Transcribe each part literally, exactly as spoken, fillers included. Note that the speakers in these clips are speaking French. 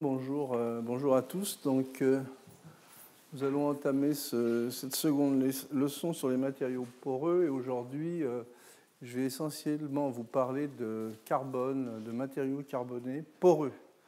Bonjour, euh, bonjour à tous. Donc, euh, nous allons entamer ce, cette seconde leçon sur les matériaux poreux. Et aujourd'hui, euh, je vais essentiellement vous parler de carbone, de matériaux carbonés poreux.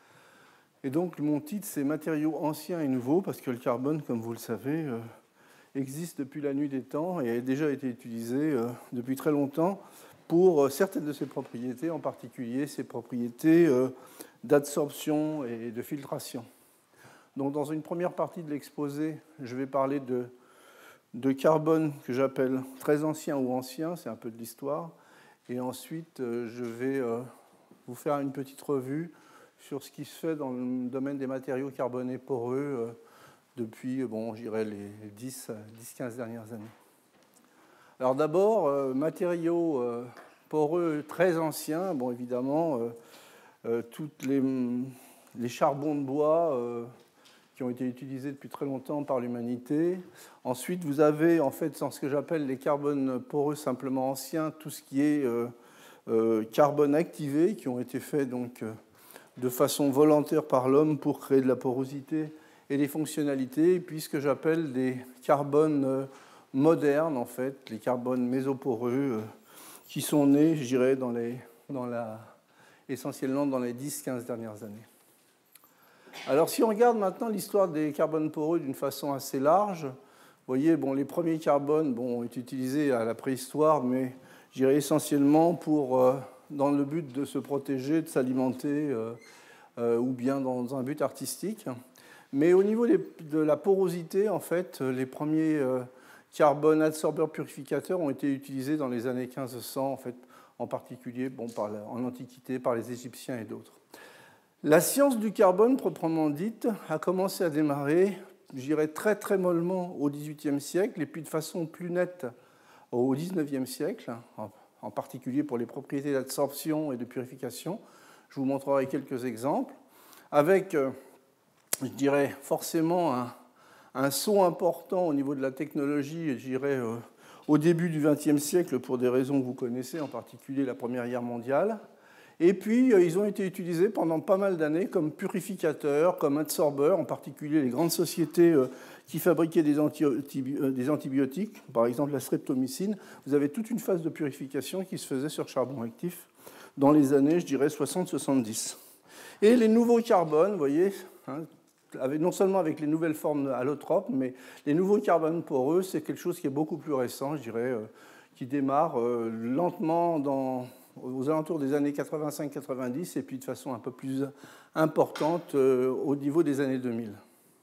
Et donc, mon titre, c'est matériaux anciens et nouveaux, parce que le carbone, comme vous le savez, euh, existe depuis la nuit des temps et a déjà été utilisé euh, depuis très longtemps pour certaines de ses propriétés, en particulier ses propriétés euh, d'absorption et de filtration. Donc, dans une première partie de l'exposé, je vais parler de, de carbone que j'appelle très ancien ou ancien, c'est un peu de l'histoire. Et ensuite, euh, je vais euh, vous faire une petite revue sur ce qui se fait dans le domaine des matériaux carbonés poreux euh, depuis, bon, je dirais, les dix à quinze dernières années. Alors d'abord, euh, matériaux euh, poreux très anciens, bon, évidemment, euh, euh, toutes les, les charbons de bois euh, qui ont été utilisés depuis très longtemps par l'humanité. Ensuite, vous avez, en fait, dans ce que j'appelle les carbones poreux simplement anciens, tout ce qui est euh, euh, carbone activé, qui ont été faits donc, euh, de façon volontaire par l'homme pour créer de la porosité et des fonctionnalités, et puis ce que j'appelle des carbones euh, modernes, en fait, les carbones mésoporeux, euh, qui sont nés, je dirais, dans les, dans la, essentiellement dans les dix à quinze dernières années. Alors, si on regarde maintenant l'histoire des carbones poreux d'une façon assez large, vous voyez, bon, les premiers carbones bon, ont été utilisés à la préhistoire, mais je dirais essentiellement pour, euh, dans le but de se protéger, de s'alimenter, euh, euh, ou bien dans un but artistique. Mais au niveau des, de la porosité, en fait, les premiers euh, carbones adsorbeurs purificateurs ont été utilisés dans les années quinze cents, en fait, en particulier bon, par la, en Antiquité par les Égyptiens et d'autres. La science du carbone, proprement dite, a commencé à démarrer, je dirais, très très mollement au dix-huitième siècle, et puis de façon plus nette au dix-neuvième siècle, en particulier pour les propriétés d'absorption et de purification. Je vous montrerai quelques exemples, avec, je dirais, forcément un, un saut important au niveau de la technologie, je dirais, euh, au début du vingtième siècle, pour des raisons que vous connaissez, en particulier la Première Guerre mondiale. Et puis, ils ont été utilisés pendant pas mal d'années comme purificateurs, comme adsorbeurs, en particulier les grandes sociétés qui fabriquaient des, anti des antibiotiques, par exemple la streptomycine. Vous avez toute une phase de purification qui se faisait sur charbon actif dans les années, je dirais, soixante soixante-dix. Et les nouveaux carbones, vous voyez, hein, non seulement avec les nouvelles formes allotropes, mais les nouveaux carbones poreux, c'est quelque chose qui est beaucoup plus récent, je dirais, euh, qui démarre euh, lentement dans... aux alentours des années quatre-vingt-cinq quatre-vingt-dix et puis de façon un peu plus importante euh, au niveau des années deux mille.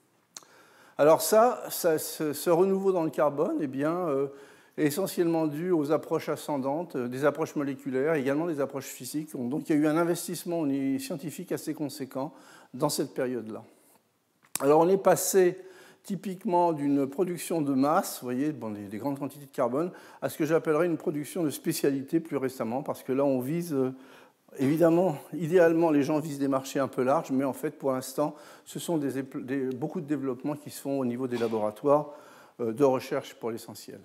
Alors ça, ça ce, ce renouveau dans le carbone eh bien, euh, est essentiellement dû aux approches ascendantes, euh, des approches moléculaires, également des approches physiques. Donc il y a eu un investissement scientifique assez conséquent dans cette période-là. Alors on est passé typiquement d'une production de masse, vous voyez, bon, des, des grandes quantités de carbone, à ce que j'appellerais une production de spécialité plus récemment, parce que là, on vise, euh, évidemment, idéalement, les gens visent des marchés un peu larges, mais en fait, pour l'instant, ce sont des, des, beaucoup de développements qui se font au niveau des laboratoires euh, de recherche pour l'essentiel.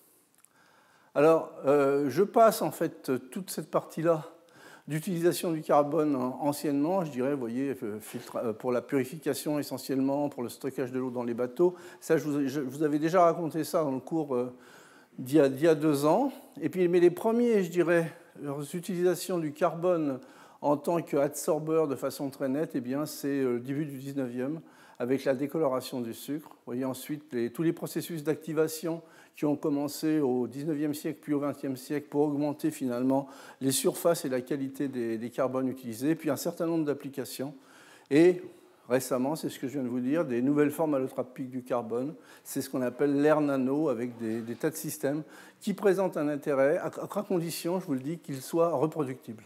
Alors, euh, je passe, en fait, toute cette partie-là d'utilisation du carbone anciennement, je dirais, vous voyez, pour la purification essentiellement, pour le stockage de l'eau dans les bateaux. Ça, je vous, je vous avais déjà raconté ça dans le cours d'il y a, d'il y a deux ans. Et puis, mais les premiers, je dirais, utilisations du carbone en tant qu'adsorbeur de façon très nette, eh bien, c'est le début du dix-neuvième, avec la décoloration du sucre. Vous voyez ensuite les, tous les processus d'activation qui ont commencé au dix-neuvième siècle puis au vingtième siècle pour augmenter finalement les surfaces et la qualité des, des carbones utilisés, puis un certain nombre d'applications. Et récemment, c'est ce que je viens de vous dire, des nouvelles formes allotropiques du carbone. C'est ce qu'on appelle l'ère nano, avec des, des tas de systèmes qui présentent un intérêt, à, à condition, je vous le dis, qu'ils soient reproductibles.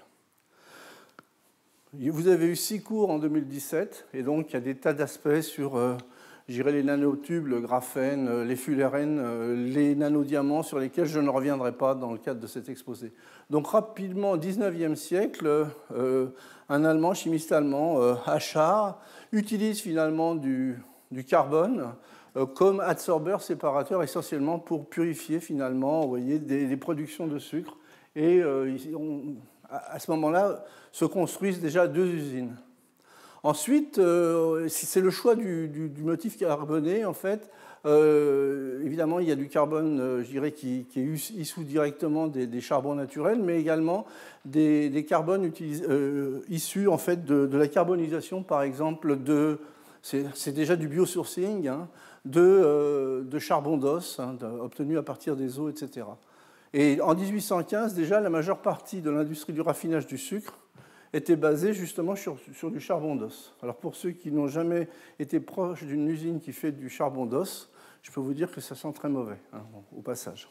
Vous avez eu six cours en deux mille dix-sept, et donc il y a des tas d'aspects sur, euh, je dirais, les nanotubes, le graphène, euh, les fullerènes, euh, les nanodiamants, sur lesquels je ne reviendrai pas dans le cadre de cet exposé. Donc rapidement, au dix-neuvième siècle, euh, un Allemand, chimiste allemand, euh, Achard, utilise finalement du, du carbone euh, comme adsorbeur séparateur, essentiellement pour purifier finalement, vous voyez, des, des productions de sucre. Et euh, on, à ce moment-là, se construisent déjà deux usines. Ensuite, euh, c'est le choix du, du, du motif carboné, en fait. Euh, évidemment, il y a du carbone, euh, je dirais, qui, qui est issu directement des, des charbons naturels, mais également des, des carbones euh, issus en fait, de, de la carbonisation, par exemple, de, c'est déjà du biosourcing, hein, de, euh, de charbon d'os, hein, obtenu à partir des eaux, et cetera. Et en mille huit cent quinze, déjà, la majeure partie de l'industrie du raffinage du sucre était basée justement sur, sur du charbon d'os. Alors pour ceux qui n'ont jamais été proches d'une usine qui fait du charbon d'os, je peux vous dire que ça sent très mauvais, hein, au passage.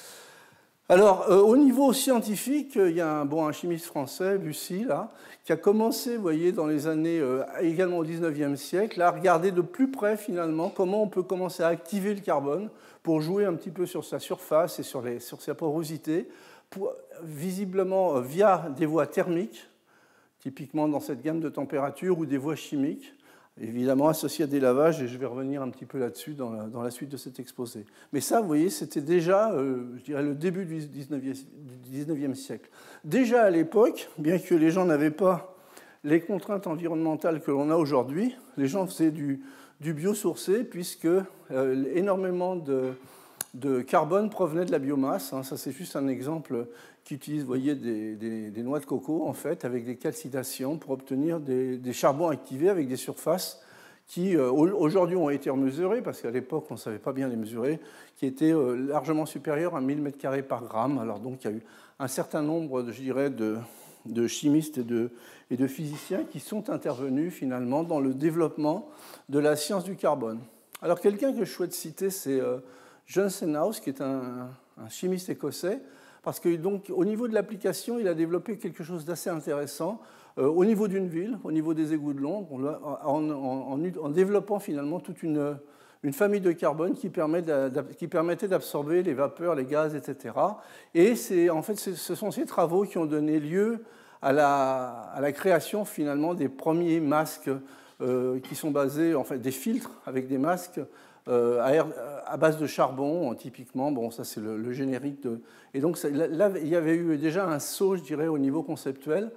Alors, euh, au niveau scientifique, il y a un, bon, un chimiste français, Bussy, là, qui a commencé, vous voyez, dans les années, euh, également au dix-neuvième siècle, à regarder de plus près, finalement, comment on peut commencer à activer le carbone pour jouer un petit peu sur sa surface et sur, les, sur sa porosité, pour, visiblement via des voies thermiques, typiquement dans cette gamme de température, ou des voies chimiques, évidemment associées à des lavages, et je vais revenir un petit peu là-dessus dans la, dans la suite de cet exposé. Mais ça, vous voyez, c'était déjà, euh, je dirais, le début du dix-neuvième siècle. Déjà à l'époque, bien que les gens n'avaient pas les contraintes environnementales que l'on a aujourd'hui, les gens faisaient du, du biosourcé, puisque euh, énormément de, de carbone provenait de la biomasse. Hein, ça, c'est juste un exemple qui utilise, vous voyez, des, des, des noix de coco, en fait, avec des calcinations pour obtenir des, des charbons activés avec des surfaces qui, euh, aujourd'hui, ont été mesurées, parce qu'à l'époque, on ne savait pas bien les mesurer, qui étaient euh, largement supérieures à mille mètres carrés par gramme. Alors, donc, il y a eu un certain nombre, je dirais, de, de chimistes et de, et de physiciens qui sont intervenus, finalement, dans le développement de la science du carbone. Alors, quelqu'un que je souhaite citer, c'est euh, John Stenhouse, qui est un, un chimiste écossais, parce que donc, au niveau de l'application, il a développé quelque chose d'assez intéressant euh, au niveau d'une ville, au niveau des égouts de Londres, en, en, en, en développant finalement toute une, une famille de carbone qui, permet qui permettait d'absorber les vapeurs, les gaz, et cetera. Et en fait, ce sont ces travaux qui ont donné lieu à la, à la création finalement des premiers masques euh, qui sont basés, en fait, des filtres avec des masques Euh, à, air, à base de charbon, typiquement. Bon, ça, c'est le, le générique. De... Et donc, ça, là, il y avait eu déjà un saut, je dirais, au niveau conceptuel.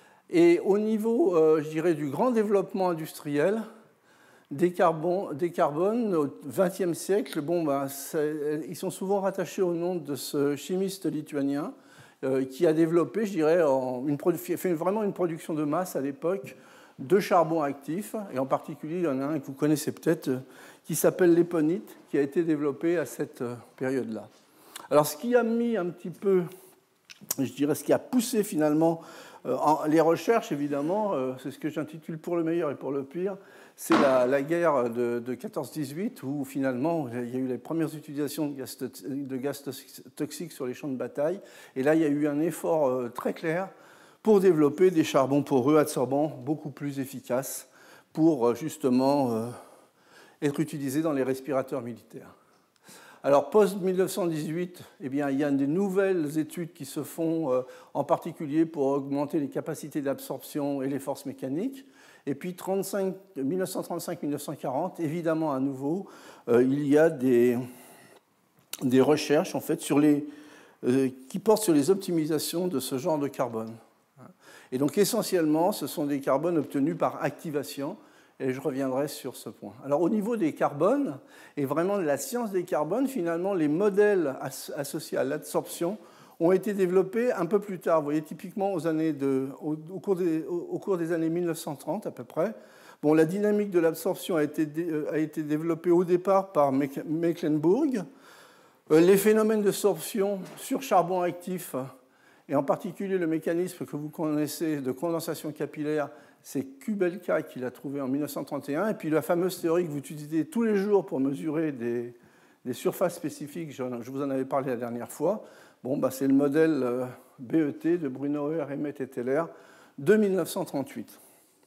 Et au niveau, euh, je dirais, du grand développement industriel des, carbon, des carbones au vingtième siècle, bon, ben, ça, ils sont souvent rattachés au nom de ce chimiste lituanien euh, qui a développé, je dirais, en une, fait vraiment une production de masse à l'époque de charbon actif. Et en particulier, il y en a un que vous connaissez peut-être, qui s'appelle l'éponite, qui a été développé à cette période-là. Alors, ce qui a mis un petit peu, je dirais, ce qui a poussé finalement euh, en, les recherches, évidemment, euh, c'est ce que j'intitule pour le meilleur et pour le pire, c'est la, la guerre de, de quatorze dix-huit, où finalement, il y a eu les premières utilisations de gaz, de gaz toxiques sur les champs de bataille. Et là, il y a eu un effort euh, très clair pour développer des charbons poreux absorbants beaucoup plus efficaces pour, euh, justement, euh, être utilisés dans les respirateurs militaires. Alors, post-mille neuf cent dix-huit, eh bien, il y a des nouvelles études qui se font, euh, en particulier pour augmenter les capacités d'absorption et les forces mécaniques. Et puis, mille neuf cent trente-cinq mille neuf cent quarante, évidemment, à nouveau, euh, il y a des, des recherches, en fait, sur les, euh, qui portent sur les optimisations de ce genre de carbone. Et donc, essentiellement, ce sont des carbones obtenus par activation, et je reviendrai sur ce point. Alors, au niveau des carbones, et vraiment de la science des carbones, finalement, les modèles associés à l'absorption ont été développés un peu plus tard. Vous voyez, typiquement aux années de, au, au, cours des, au, au cours des années mille neuf cent trente, à peu près. Bon, la dynamique de l'absorption a été, a été développée au départ par Mecklenburg. Les phénomènes de sorption sur charbon actif, et en particulier le mécanisme que vous connaissez de condensation capillaire, c'est Kubelka qui l'a trouvé en mille neuf cent trente et un. Et puis la fameuse théorie que vous utilisez tous les jours pour mesurer des, des surfaces spécifiques, je vous en avais parlé la dernière fois, bon, bah, c'est le modèle B E T de Brunauer, Emmett et Teller de mille neuf cent trente-huit.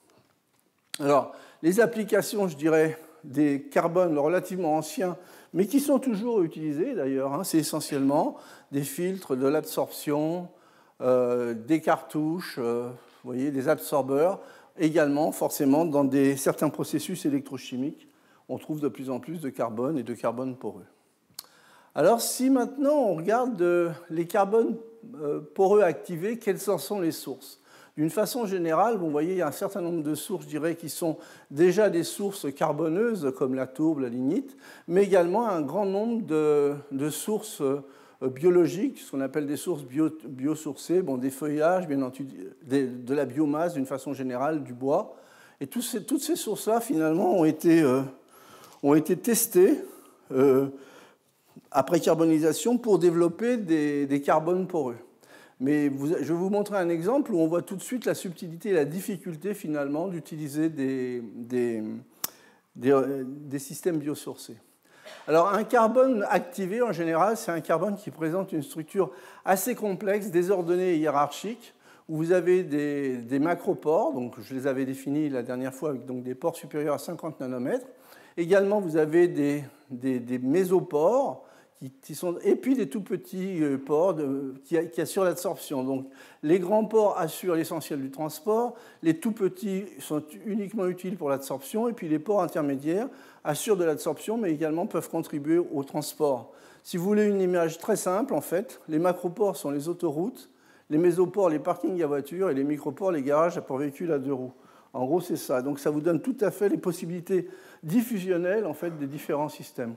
Alors, les applications, je dirais, des carbones relativement anciens, mais qui sont toujours utilisés d'ailleurs, hein, c'est essentiellement des filtres, de l'absorption, euh, des cartouches, euh, vous voyez, des absorbeurs. Également, forcément, dans des, certains processus électrochimiques, on trouve de plus en plus de carbone et de carbone poreux. Alors, si maintenant on regarde les carbones poreux activés, quelles en sont les sources? D'une façon générale, vous voyez, il y a un certain nombre de sources, je dirais, qui sont déjà des sources carboneuses, comme la tourbe, la lignite, mais également un grand nombre de, de sources biologiques, ce qu'on appelle des sources bio, biosourcées, bon, des feuillages, bien entendu, des, de la biomasse, d'une façon générale, du bois. Et tous ces, toutes ces sources-là, finalement, ont été, euh, ont été testées euh, après carbonisation pour développer des, des carbones poreux. Mais vous, je vais vous montrer un exemple où on voit tout de suite la subtilité et la difficulté finalement d'utiliser des, des, des, des systèmes biosourcés. Alors un carbone activé en général, c'est un carbone qui présente une structure assez complexe, désordonnée et hiérarchique, où vous avez des, des macropores, donc je les avais définis la dernière fois avec donc des pores supérieurs à cinquante nanomètres. Également vous avez des, des, des mésopores, qui sont, et puis des tout petits pores de, qui, qui assurent l'absorption. Donc, les grands pores assurent l'essentiel du transport, les tout petits sont uniquement utiles pour l'absorption, et puis les pores intermédiaires assurent de l'absorption, mais également peuvent contribuer au transport. Si vous voulez une image très simple, en fait, les macropores sont les autoroutes, les mésopores les parkings à voitures, et les micropores les garages pour véhicules à deux roues. En gros, c'est ça. Donc, ça vous donne tout à fait les possibilités diffusionnelles, en fait, des différents systèmes.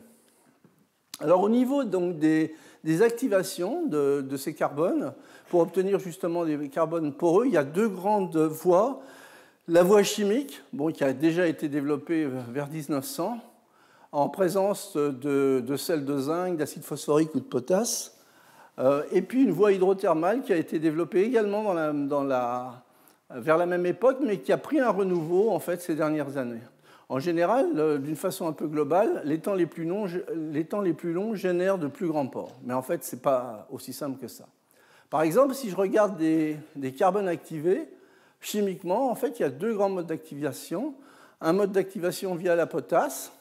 Alors au niveau donc, des, des activations de, de ces carbones, pour obtenir justement des carbones poreux, il y a deux grandes voies. La voie chimique, bon, qui a déjà été développée vers mille neuf cents, en présence de, de sels de zinc, d'acide phosphorique ou de potasse, euh, et puis une voie hydrothermale qui a été développée également dans la, dans la, vers la même époque, mais qui a pris un renouveau en fait, ces dernières années. En général, d'une façon un peu globale, les temps les plus longs, les temps les plus longs génèrent de plus grands pores. Mais en fait, ce n'est pas aussi simple que ça. Par exemple, si je regarde des, des carbones activés, chimiquement, en fait, il y a deux grands modes d'activation. Un mode d'activation via la potasse,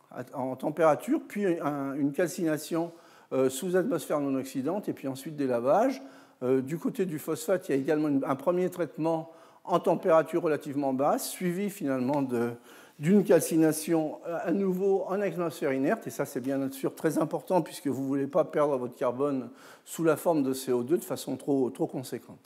en température, puis un, une calcination euh, sous atmosphère non oxydante, et puis ensuite des lavages. Euh, du côté du phosphate, il y a également une, un premier traitement en température relativement basse, suivi finalement de... d'une calcination à nouveau en atmosphère inerte, et ça c'est bien sûr très important puisque vous ne voulez pas perdre votre carbone sous la forme de C O deux de façon trop, trop conséquente.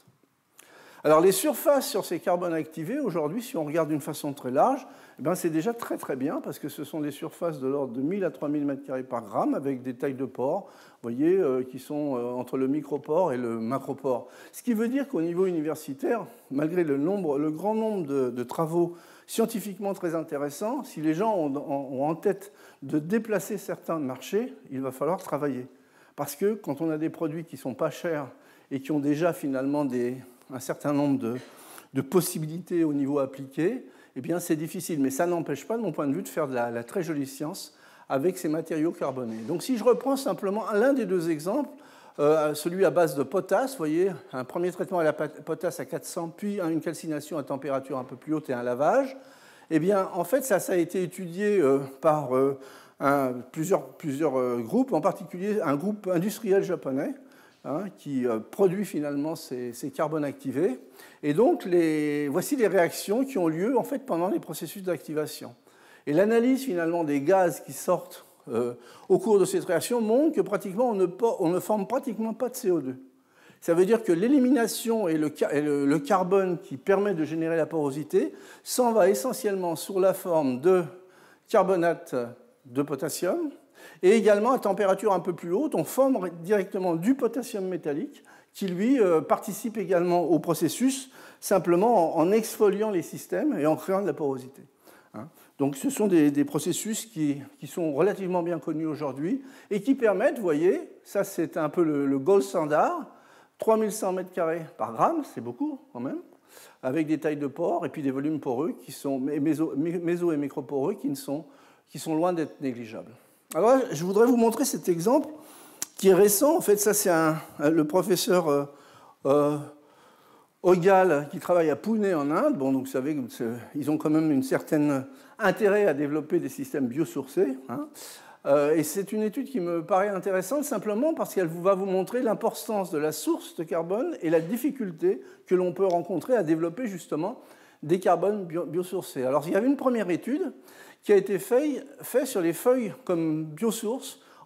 Alors les surfaces sur ces carbones activés, aujourd'hui, si on regarde d'une façon très large, eh bien, c'est déjà très très bien parce que ce sont des surfaces de l'ordre de mille à trois mille mètres carrés par gramme avec des tailles de pores, vous voyez, euh, qui sont euh, entre le micropore et le macropore. Ce qui veut dire qu'au niveau universitaire, malgré le, nombre, le grand nombre de, de travaux scientifiquement très intéressants, si les gens ont, ont en tête de déplacer certains marchés, il va falloir travailler. Parce que quand on a des produits qui ne sont pas chers et qui ont déjà finalement des, un certain nombre de, de possibilités au niveau appliqué, eh bien c'est difficile. Mais ça n'empêche pas, de mon point de vue, de faire de la, la très jolie science avec ces matériaux carbonés. Donc si je reprends simplement l'un des deux exemples, Euh, celui à base de potasse, vous voyez, un premier traitement à la potasse à quatre cents, puis une calcination à température un peu plus haute et un lavage, eh bien, en fait, ça, ça a été étudié euh, par euh, un, plusieurs, plusieurs euh, groupes, en particulier un groupe industriel japonais, hein, qui euh, produit finalement ces, ces carbones activés. Et donc, les, voici les réactions qui ont lieu, en fait, pendant les processus d'activation. Et l'analyse, finalement, des gaz qui sortent Euh, au cours de cette réaction montre que pratiquement on ne, on ne forme pratiquement pas de C O deux. Ça veut dire que l'élimination et, le, et le, le carbone qui permet de générer la porosité s'en va essentiellement sous la forme de carbonate de potassium et également à température un peu plus haute, on forme directement du potassium métallique qui lui euh, participe également au processus simplement en, en exfoliant les systèmes et en créant de la porosité. Hein. Donc ce sont des, des processus qui, qui sont relativement bien connus aujourd'hui et qui permettent, vous voyez, ça c'est un peu le, le gold standard, trois mille cent mètres carrés par gramme, c'est beaucoup quand même, avec des tailles de pores et puis des volumes poreux qui sont méso, méso et microporeux qui, ne sont, qui sont loin d'être négligeables. Alors là, je voudrais vous montrer cet exemple qui est récent. En fait, ça c'est un, le professeur euh, euh, Ogal, qui travaille à Pune en Inde. Bon, donc vous savez, ils ont quand même un certain intérêt à développer des systèmes biosourcés. Hein. Euh, et c'est une étude qui me paraît intéressante simplement parce qu'elle va vous montrer l'importance de la source de carbone et la difficulté que l'on peut rencontrer à développer justement des carbones bio biosourcés. Alors, il y avait une première étude qui a été faite fait sur les feuilles comme biosources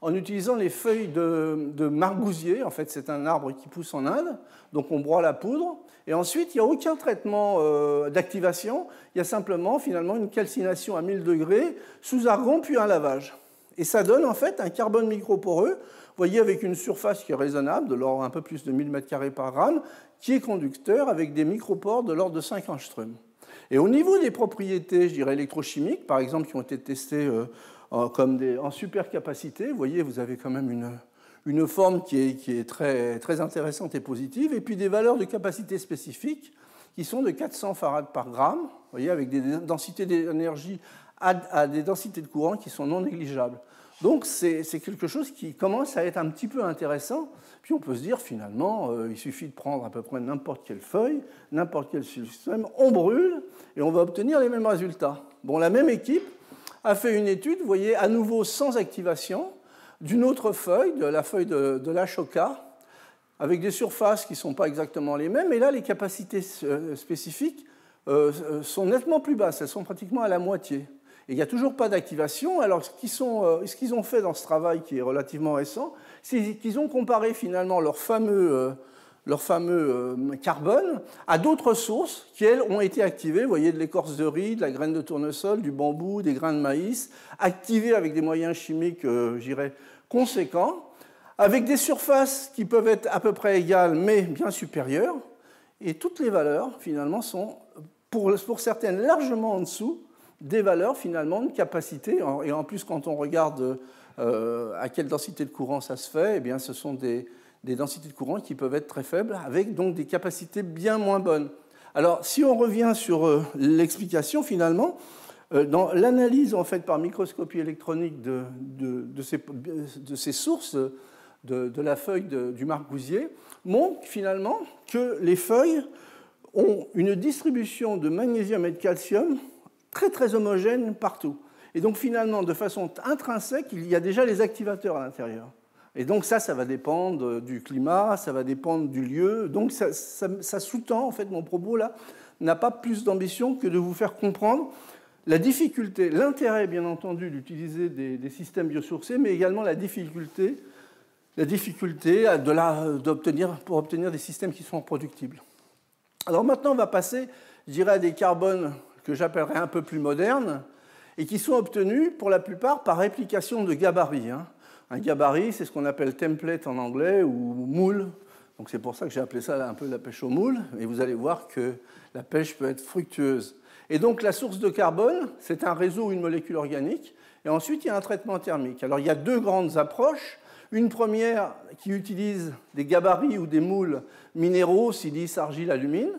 en utilisant les feuilles de, de margousier. En fait, c'est un arbre qui pousse en Inde, donc on broie la poudre. Et ensuite, il n'y a aucun traitement euh, d'activation, il y a simplement finalement une calcination à mille degrés sous argon puis un lavage. Et ça donne en fait un carbone microporeux, vous voyez, avec une surface qui est raisonnable, de l'ordre un peu plus de mille mètres carrés par gramme, qui est conducteur avec des micropores de l'ordre de cinq angstroms. Et au niveau des propriétés, je dirais électrochimiques, par exemple, qui ont été testées euh, en, comme des, en supercapacité, vous voyez, vous avez quand même une, une forme qui est, qui est très, très intéressante et positive, et puis des valeurs de capacité spécifiques qui sont de quatre cents farads par gramme, vous voyez, avec des densités d'énergie à, à des densités de courant qui sont non négligeables. Donc c'est quelque chose qui commence à être un petit peu intéressant. Puis on peut se dire finalement, euh, il suffit de prendre à peu près n'importe quelle feuille, n'importe quel système, on brûle et on va obtenir les mêmes résultats. Bon, la même équipe a fait une étude, vous voyez, à nouveau sans activation, d'une autre feuille, de la feuille de, de l'Ashoka, avec des surfaces qui ne sont pas exactement les mêmes. Et là, les capacités spécifiques euh, sont nettement plus basses, elles sont pratiquement à la moitié. Et il n'y a toujours pas d'activation. Alors, ce qu'ils euh, qu'ils ont fait dans ce travail qui est relativement récent, c'est qu'ils ont comparé finalement leur fameux, euh, leur fameux euh, carbone à d'autres sources qui, elles, ont été activées. Vous voyez, de l'écorce de riz, de la graine de tournesol, du bambou, des grains de maïs, activées avec des moyens chimiques, euh, je dirais, conséquents, avec des surfaces qui peuvent être à peu près égales, mais bien supérieures. Et toutes les valeurs, finalement, sont, pour, pour certaines, largement en dessous des valeurs finalement de capacité, et en plus quand on regarde euh, à quelle densité de courant ça se fait, eh bien ce sont des, des densités de courant qui peuvent être très faibles, avec donc des capacités bien moins bonnes. Alors si on revient sur euh, l'explication finalement, euh, dans l'analyse en fait par microscopie électronique de, de, de, ces, de ces sources de, de la feuille de, du margousier, montre finalement que les feuilles ont une distribution de magnésium et de calcium très très homogène partout. Et donc finalement, de façon intrinsèque, il y a déjà les activateurs à l'intérieur. Et donc ça, ça va dépendre du climat, ça va dépendre du lieu. Donc ça, ça, ça sous-tend, en fait, mon propos là, n'a pas plus d'ambition que de vous faire comprendre la difficulté, l'intérêt bien entendu d'utiliser des, des systèmes biosourcés, mais également la difficulté, la difficulté de la, d'obtenir, pour obtenir des systèmes qui sont reproductibles. Alors maintenant, on va passer, je dirais, à des carbones que j'appellerais un peu plus modernes, et qui sont obtenus pour la plupart par réplication de gabarits. Un gabarit, c'est ce qu'on appelle template en anglais, ou moule. Donc c'est pour ça que j'ai appelé ça un peu la pêche au moule, et vous allez voir que la pêche peut être fructueuse. Et donc la source de carbone, c'est un réseau ou une molécule organique, et ensuite il y a un traitement thermique. Alors il y a deux grandes approches. Une première qui utilise des gabarits ou des moules minéraux, silice, argile, alumine,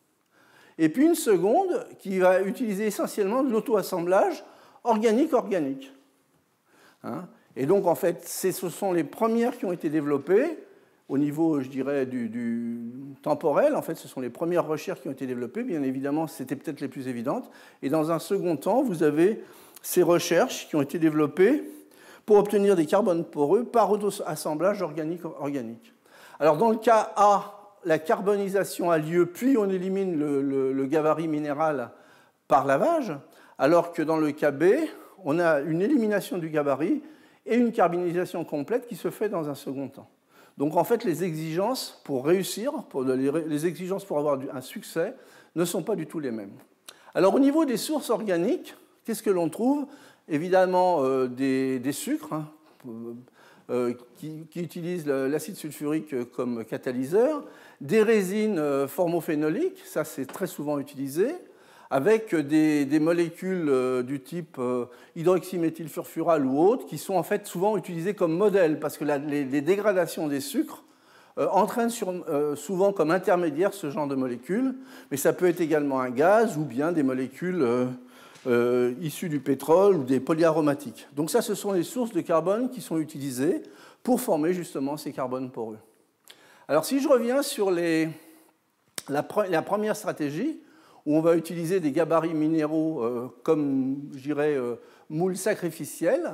et puis une seconde qui va utiliser essentiellement de l'auto-assemblage organique-organique. Hein, et donc, en fait, ce sont les premières qui ont été développées au niveau, je dirais, du, du temporel. En fait, ce sont les premières recherches qui ont été développées. Bien évidemment, c'était peut-être les plus évidentes. Et dans un second temps, vous avez ces recherches qui ont été développées pour obtenir des carbones poreux par auto-assemblage organique-organique. Alors, dans le cas A, la carbonisation a lieu, puis on élimine le, le, le gabarit minéral par lavage, alors que dans le cas B, on a une élimination du gabarit et une carbonisation complète qui se fait dans un second temps. Donc en fait, les exigences pour réussir, pour les, les exigences pour avoir un succès, ne sont pas du tout les mêmes. Alors au niveau des sources organiques, qu'est-ce que l'on trouve? Évidemment euh, des, des sucres, hein, euh, qui, qui utilisent l'acide sulfurique comme catalyseur, des résines formophénoliques, ça c'est très souvent utilisé, avec des, des molécules du type hydroxyméthylfurfural ou autres, qui sont en fait souvent utilisées comme modèles, parce que la, les, les dégradations des sucres euh, entraînent sur, euh, souvent comme intermédiaire ce genre de molécules, mais ça peut être également un gaz ou bien des molécules euh, euh, issues du pétrole ou des polyaromatiques. Donc ça, ce sont les sources de carbone qui sont utilisées pour former justement ces carbones poreux. Alors si je reviens sur les, la, pre, la première stratégie, où on va utiliser des gabarits minéraux euh, comme, je dirais, euh, moules sacrificiels,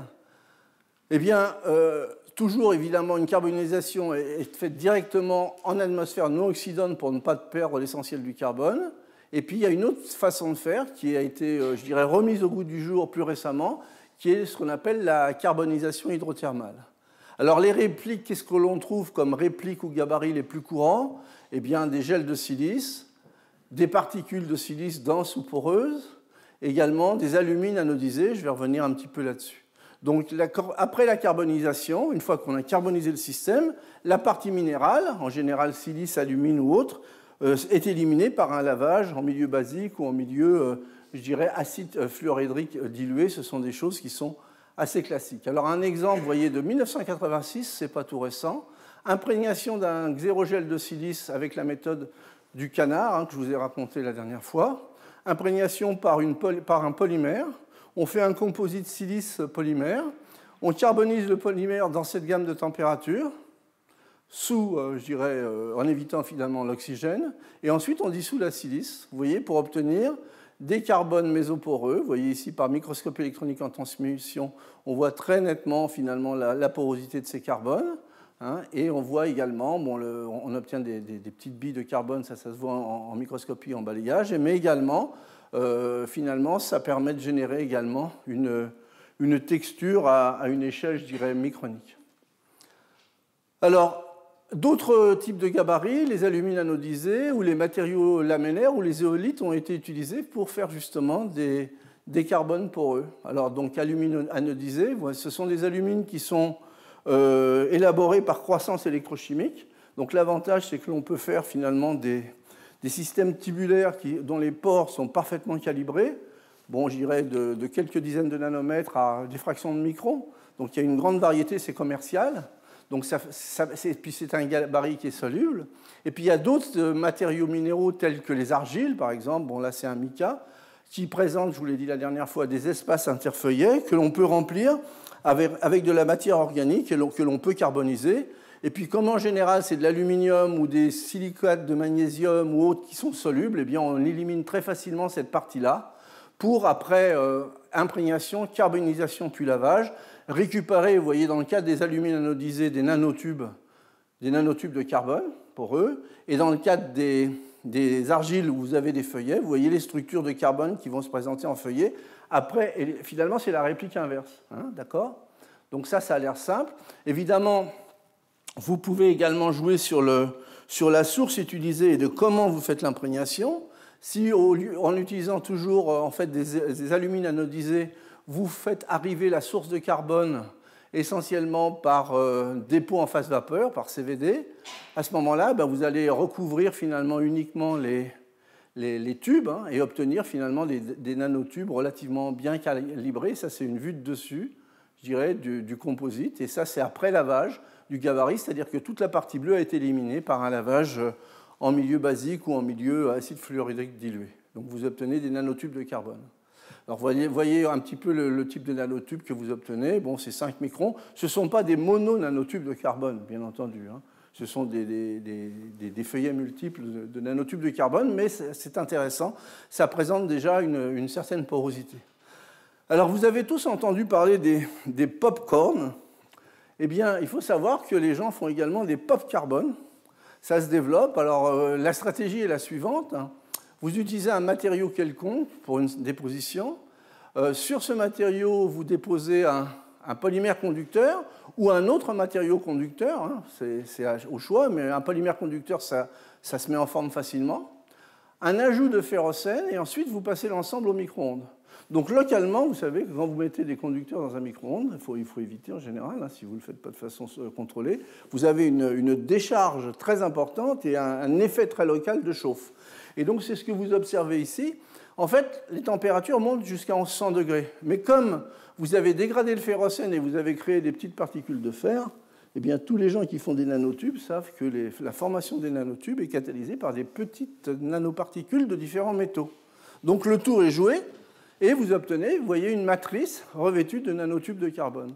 eh bien, euh, toujours évidemment une carbonisation est, est faite directement en atmosphère non oxydante pour ne pas perdre l'essentiel du carbone. Et puis il y a une autre façon de faire qui a été, euh, je dirais, remise au goût du jour plus récemment, qui est ce qu'on appelle la carbonisation hydrothermale. Alors les répliques, qu'est-ce que l'on trouve comme répliques ou gabarits les plus courants? Eh bien des gels de silice, des particules de silice denses ou poreuses, également des alumines anodisées, je vais revenir un petit peu là-dessus. Donc la, après la carbonisation, une fois qu'on a carbonisé le système, la partie minérale, en général silice, alumine ou autre, euh, est éliminée par un lavage en milieu basique ou en milieu, euh, je dirais, acide fluorhydrique dilué. Ce sont des choses qui sont assez classiques. Alors un exemple, vous voyez, de mille neuf cent quatre-vingt-six, c'est pas tout récent, imprégnation d'un xérogel de silice avec la méthode du canard, hein, que je vous ai raconté la dernière fois, imprégnation par, une, par un polymère, on fait un composite silice polymère, on carbonise le polymère dans cette gamme de température, sous, euh, je dirais, euh, en évitant finalement l'oxygène, et ensuite on dissout la silice, vous voyez, pour obtenir des carbones mésoporeux. Vous voyez ici par microscopie électronique en transmission, on voit très nettement finalement la, la porosité de ces carbones. Hein, et on voit également, bon, le, on obtient des, des, des petites billes de carbone, ça, ça se voit en, en microscopie, en balayage, mais également, euh, finalement, ça permet de générer également une, une texture à, à une échelle, je dirais, micronique. Alors, d'autres types de gabarits, les alumines anodisées ou les matériaux laminaires ou les éolites ont été utilisés pour faire justement des, des carbones poreux. Alors, donc, alumines anodisées, ce sont des alumines qui sont Euh, élaborés par croissance électrochimique. Donc l'avantage, c'est que l'on peut faire finalement des, des systèmes tubulaires qui, dont les pores sont parfaitement calibrés, bon, je dirais de, de quelques dizaines de nanomètres à des fractions de microns. Donc il y a une grande variété, c'est commercial. Donc ça, ça, c'est, puis c'est un gabarit qui est soluble. Et puis il y a d'autres matériaux minéraux tels que les argiles, par exemple, bon là c'est un mica, qui présentent, je vous l'ai dit la dernière fois, des espaces interfeuillets que l'on peut remplir avec, avec de la matière organique que l'on peut carboniser. Et puis, comme en général, c'est de l'aluminium ou des silicates de magnésium ou autres qui sont solubles, eh bien, on élimine très facilement cette partie-là pour, après euh, imprégnation, carbonisation puis lavage, récupérer, vous voyez, dans le cas des alumines anodisées, des nanotubes, des nanotubes de carbone pour eux. Et dans le cadre des, des argiles où vous avez des feuillets, vous voyez les structures de carbone qui vont se présenter en feuillet. Après, et finalement, c'est la réplique inverse. Hein, d'accord ? Donc ça, ça a l'air simple. Évidemment, vous pouvez également jouer sur, le, sur la source utilisée et de comment vous faites l'imprégnation. Si, en utilisant toujours en fait, des, des alumines anodisées, vous faites arriver la source de carbone essentiellement par euh, dépôt en phase vapeur, par C V D, à ce moment-là, ben, vous allez recouvrir finalement uniquement les... Les, les tubes hein, et obtenir finalement des, des nanotubes relativement bien calibrés. Ça, c'est une vue de dessus, je dirais, du, du composite. Et ça, c'est après lavage du gabarit, c'est-à-dire que toute la partie bleue a été éliminée par un lavage en milieu basique ou en milieu acide fluorhydrique dilué. Donc, vous obtenez des nanotubes de carbone. Alors, vous voyez, voyez un petit peu le, le type de nanotubes que vous obtenez. Bon, c'est cinq microns. Ce ne sont pas des mono-nanotubes de carbone, bien entendu. Hein. Ce sont des, des, des, des feuillets multiples de, de nanotubes de carbone, mais c'est intéressant. Ça présente déjà une, une certaine porosité. Alors, vous avez tous entendu parler des, des pop-corns. Eh bien, il faut savoir que les gens font également des pop-carbone. Ça se développe. Alors, euh, la stratégie est la suivante. Vous utilisez un matériau quelconque pour une déposition. Euh, sur ce matériau, vous déposez un, un polymère conducteur ou un autre matériau conducteur, hein, c'est au choix, mais un polymère conducteur, ça, ça se met en forme facilement. Un ajout de ferrocène, et ensuite vous passez l'ensemble au micro-ondes. Donc localement, vous savez que quand vous mettez des conducteurs dans un micro-ondes, il faut, il faut éviter en général, hein, si vous ne le faites pas de façon contrôlée, vous avez une, une décharge très importante et un, un effet très local de chauffe. Et donc c'est ce que vous observez ici. En fait, les températures montent jusqu'à cent degrés. Mais comme vous avez dégradé le ferrocène et vous avez créé des petites particules de fer, eh bien, tous les gens qui font des nanotubes savent que les, la formation des nanotubes est catalysée par des petites nanoparticules de différents métaux. Donc le tour est joué et vous obtenez, vous voyez, une matrice revêtue de nanotubes de carbone.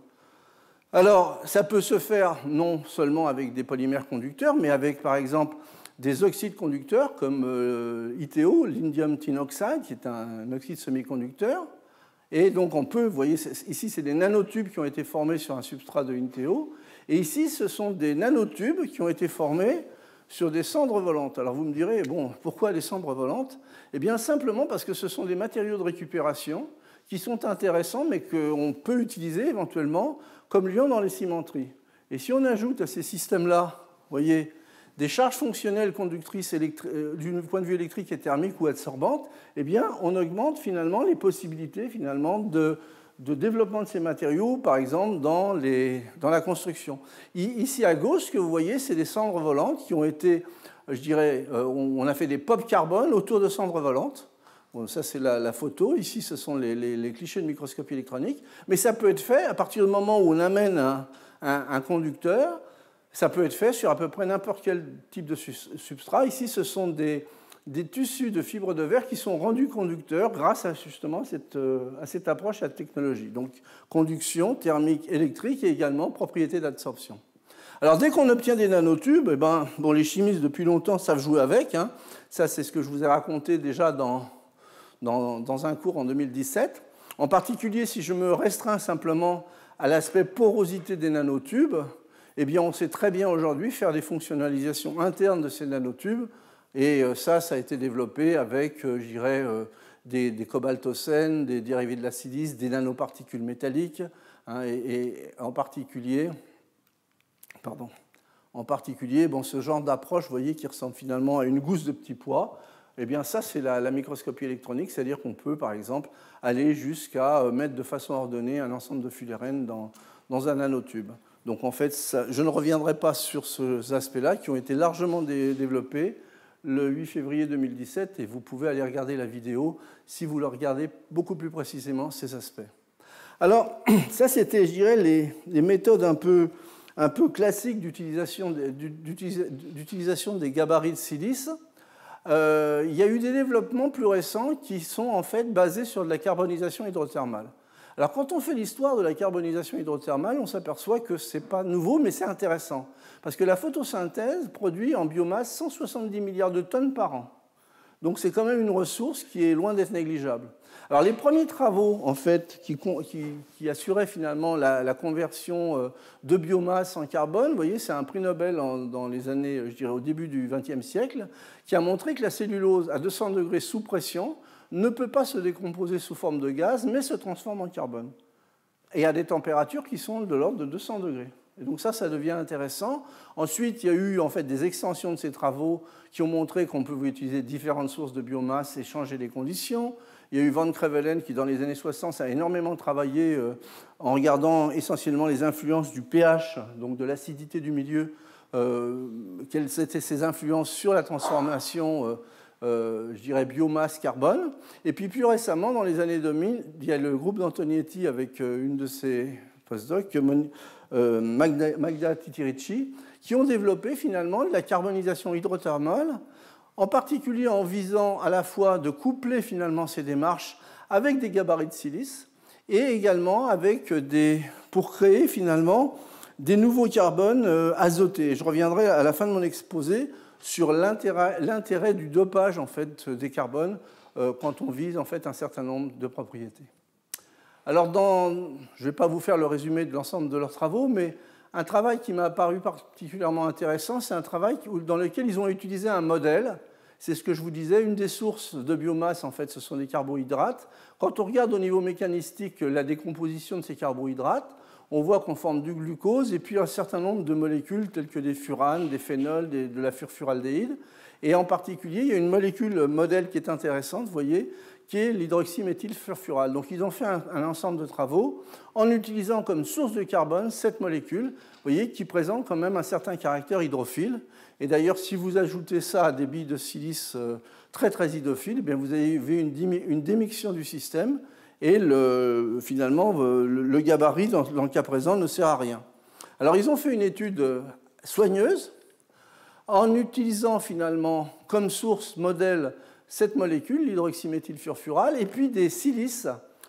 Alors, ça peut se faire non seulement avec des polymères conducteurs, mais avec, par exemple, des oxydes conducteurs comme euh, I T O, l'indium tin oxide, qui est un, un oxyde semi-conducteur. Et donc on peut, vous voyez, ici c'est des nanotubes qui ont été formés sur un substrat de I T O. Et ici ce sont des nanotubes qui ont été formés sur des cendres volantes. Alors vous me direz, bon, pourquoi des cendres volantes? Eh bien simplement parce que ce sont des matériaux de récupération qui sont intéressants, mais qu'on peut utiliser éventuellement comme liant dans les cimenteries. Et si on ajoute à ces systèmes-là, vous voyez, des charges fonctionnelles conductrices euh, du point de vue électrique et thermique ou adsorbantes, eh bien, on augmente finalement les possibilités finalement de, de développement de ces matériaux, par exemple dans, les, dans la construction. Ici à gauche, ce que vous voyez, c'est des cendres volantes qui ont été, je dirais, euh, on a fait des pop carbone autour de cendres volantes. Bon, ça, c'est la, la photo. Ici, ce sont les, les, les clichés de microscopie électronique. Mais ça peut être fait à partir du moment où on amène un, un, un conducteur. Ça peut être fait sur à peu près n'importe quel type de substrat. Ici, ce sont des, des tissus de fibres de verre qui sont rendus conducteurs grâce à justement cette, à cette approche à la technologie. Donc, conduction thermique, électrique et également propriété d'absorption. Alors, dès qu'on obtient des nanotubes, eh ben, bon, les chimistes depuis longtemps savent jouer avec. Hein. Ça, c'est ce que je vous ai raconté déjà dans, dans, dans un cours en deux mille dix-sept. En particulier, si je me restreins simplement à l'aspect porosité des nanotubes, eh bien, on sait très bien aujourd'hui faire des fonctionnalisations internes de ces nanotubes. Et ça, ça a été développé avec, je dirais, des, des cobaltocènes, des dérivés de la silice, des nanoparticules métalliques, hein, et, et en particulier, pardon, en particulier, bon, ce genre d'approche, vous voyez, qui ressemble finalement à une gousse de petits pois. Eh bien, ça, c'est la, la microscopie électronique, c'est-à-dire qu'on peut, par exemple, aller jusqu'à mettre de façon ordonnée un ensemble de fullérenes dans, dans un nanotube. Donc en fait, ça, je ne reviendrai pas sur ces aspects-là qui ont été largement dé développés le huit février deux mille dix-sept et vous pouvez aller regarder la vidéo si vous le regardez beaucoup plus précisément ces aspects. Alors ça c'était, je dirais, les, les méthodes un peu, un peu classiques d'utilisation des gabarits de silice. Euh, il y a eu des développements plus récents qui sont en fait basés sur de la carbonisation hydrothermale. Alors, quand on fait l'histoire de la carbonisation hydrothermale, on s'aperçoit que ce n'est pas nouveau, mais c'est intéressant. Parce que la photosynthèse produit en biomasse cent soixante-dix milliards de tonnes par an. Donc, c'est quand même une ressource qui est loin d'être négligeable. Alors, les premiers travaux, en fait, qui, qui, qui assuraient finalement la, la conversion de biomasse en carbone, vous voyez, c'est un prix Nobel en, dans les années, je dirais, au début du vingtième siècle, qui a montré que la cellulose à deux cents degrés sous pression ne peut pas se décomposer sous forme de gaz, mais se transforme en carbone. Et à des températures qui sont de l'ordre de deux cents degrés. Et donc ça, ça devient intéressant. Ensuite, il y a eu en fait des extensions de ces travaux qui ont montré qu'on pouvait utiliser différentes sources de biomasse et changer les conditions. Il y a eu Van Crevelen qui, dans les années soixante, a énormément travaillé euh, en regardant essentiellement les influences du pH, donc de l'acidité du milieu, euh, quelles étaient ces influences sur la transformation euh, Euh, je dirais biomasse carbone. Et puis plus récemment, dans les années deux mille, il y a le groupe d'Antonietti avec euh, une de ses postdocs, euh, Magda, Magda Titirici, qui ont développé finalement de la carbonisation hydrothermale, en particulier en visant à la fois de coupler finalement ces démarches avec des gabarits de silice et également avec des, pour créer finalement des nouveaux carbones euh, azotés. Je reviendrai à la fin de mon exposé sur l'intérêt du dopage en fait, des carbones euh, quand on vise en fait, un certain nombre de propriétés. Alors, dans, je ne vais pas vous faire le résumé de l'ensemble de leurs travaux, mais un travail qui m'a paru particulièrement intéressant, c'est un travail dans lequel ils ont utilisé un modèle. C'est ce que je vous disais, une des sources de biomasse, en fait, ce sont des carbohydrates. Quand on regarde au niveau mécanistique la décomposition de ces carbohydrates, on voit qu'on forme du glucose et puis un certain nombre de molécules telles que des furanes, des phénols, des, de la furfuraldéhyde. Et en particulier, il y a une molécule modèle qui est intéressante, vous voyez, qui est l'hydroxyméthylfurfural. Donc ils ont fait un, un ensemble de travaux en utilisant comme source de carbone cette molécule, vous voyez, qui présente quand même un certain caractère hydrophile. Et d'ailleurs, si vous ajoutez ça à des billes de silice très très hydrophiles, eh bien vous avez une, une démixion du système. Et le, finalement, le, le gabarit, dans, dans le cas présent, ne sert à rien. Alors, ils ont fait une étude soigneuse en utilisant finalement comme source modèle cette molécule, l'hydroxyméthylfurfural, et puis des silices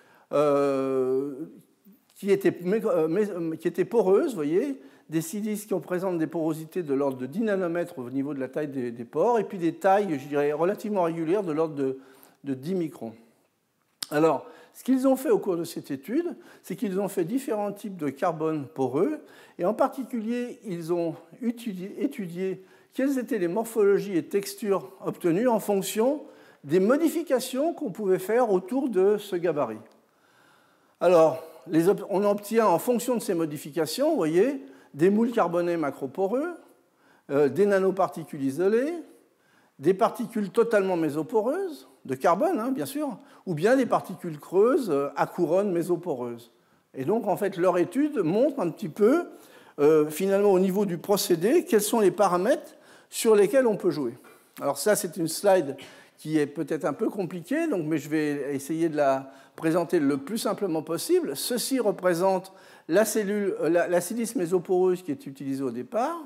euh, qui, étaient, euh, qui étaient poreuses, vous voyez, des silices qui présentent des porosités de l'ordre de dix nanomètres au niveau de la taille des, des pores, et puis des tailles, je dirais, relativement régulières de l'ordre de, de dix microns. Alors, ce qu'ils ont fait au cours de cette étude, c'est qu'ils ont fait différents types de carbone poreux, et en particulier, ils ont étudié, étudié quelles étaient les morphologies et textures obtenues en fonction des modifications qu'on pouvait faire autour de ce gabarit. Alors, les, on obtient en fonction de ces modifications, vous voyez, des moules carbonés macroporeux, euh, des nanoparticules isolées, des particules totalement mésoporeuses, de carbone, hein, bien sûr, ou bien des particules creuses euh, à couronne mésoporeuse. Et donc, en fait, leur étude montre un petit peu, euh, finalement, au niveau du procédé, quels sont les paramètres sur lesquels on peut jouer. Alors ça, c'est une slide qui est peut-être un peu compliquée, donc, mais je vais essayer de la présenter le plus simplement possible. Ceci représente la, cellule, la, la silice mésoporeuse qui est utilisée au départ.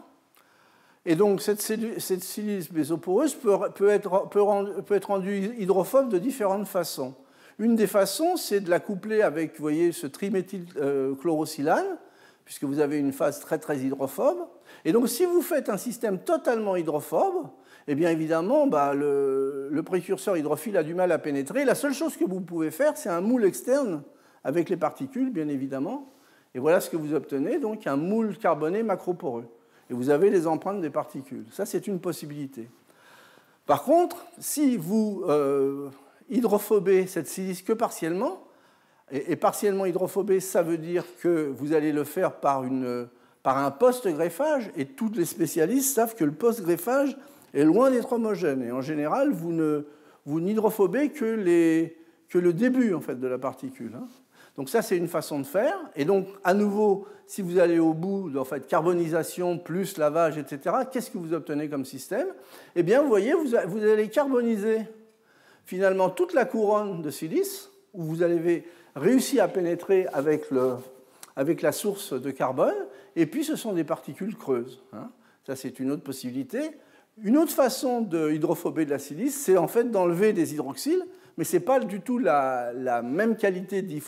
Et donc, cette, cellule, cette silice mésoporeuse peut, peut, être, peut, rendre, peut être rendue hydrophobe de différentes façons. Une des façons, c'est de la coupler avec, vous voyez, ce triméthylchlorosilane, puisque vous avez une phase très, très hydrophobe. Et donc, si vous faites un système totalement hydrophobe, eh bien, évidemment, bah, le, le précurseur hydrophile a du mal à pénétrer. La seule chose que vous pouvez faire, c'est un moule externe avec les particules, bien évidemment. Et voilà ce que vous obtenez, donc un moule carboné macroporeux. Et vous avez les empreintes des particules. Ça, c'est une possibilité. Par contre, si vous euh, hydrophobez cette silice que partiellement, et, et partiellement hydrophobé, ça veut dire que vous allez le faire par, une, par un post-greffage, et tous les spécialistes savent que le post-greffage est loin d'être homogène. Et en général, vous, ne, vous n'hydrophobez que, les, que le début en fait, de la particule. Hein. Donc ça, c'est une façon de faire. Et donc, à nouveau, si vous allez au bout de en fait, carbonisation plus lavage, et cetera, qu'est-ce que vous obtenez comme système? Eh bien, vous voyez, vous, vous allez carboniser finalement toute la couronne de silice, où vous avez réussi à pénétrer avec, le, avec la source de carbone, et puis ce sont des particules creuses. Hein. Ça, c'est une autre possibilité. Une autre façon de hydrophober de la silice, c'est en fait d'enlever des hydroxyles, mais ce n'est pas du tout la, la, même qualité de,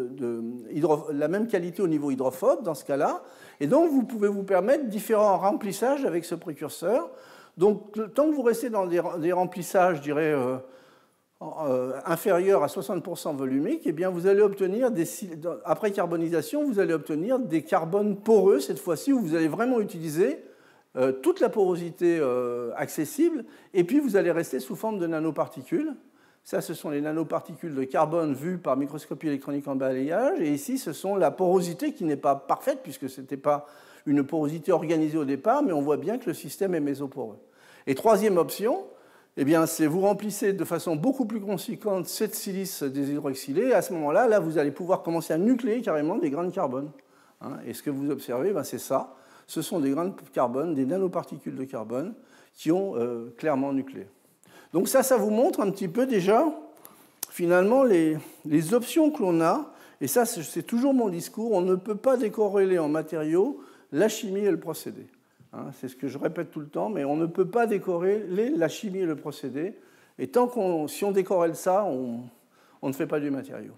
hydro, la même qualité au niveau hydrophobe dans ce cas-là. Et donc, vous pouvez vous permettre différents remplissages avec ce précurseur. Donc, tant que vous restez dans des, des remplissages, je dirais, euh, euh, inférieurs à soixante pour cent volumiques, eh bien, vous allez obtenir, des, après carbonisation, vous allez obtenir des carbones poreux, cette fois-ci, où vous allez vraiment utiliser euh, toute la porosité euh, accessible, et puis vous allez rester sous forme de nanoparticules. Ça, ce sont les nanoparticules de carbone vues par microscopie électronique en balayage. Et ici, ce sont la porosité qui n'est pas parfaite, puisque ce n'était pas une porosité organisée au départ, mais on voit bien que le système est mésoporeux. Et troisième option, eh bien, c'est vous remplissez de façon beaucoup plus conséquente cette silice déshydroxylée. Et à ce moment-là, là, vous allez pouvoir commencer à nucléer carrément des grains de carbone. Hein, et ce que vous observez, ben, c'est ça. Ce sont des grains de carbone, des nanoparticules de carbone qui ont euh, clairement nucléé. Donc ça, ça vous montre un petit peu déjà, finalement, les, les options que l'on a. Et ça, c'est toujours mon discours. On ne peut pas décorréler en matériaux la chimie et le procédé. Hein, c'est ce que je répète tout le temps, mais on ne peut pas décorréler la chimie et le procédé. Et tant qu'on, si on décorrèle ça, on, on ne fait pas du matériau.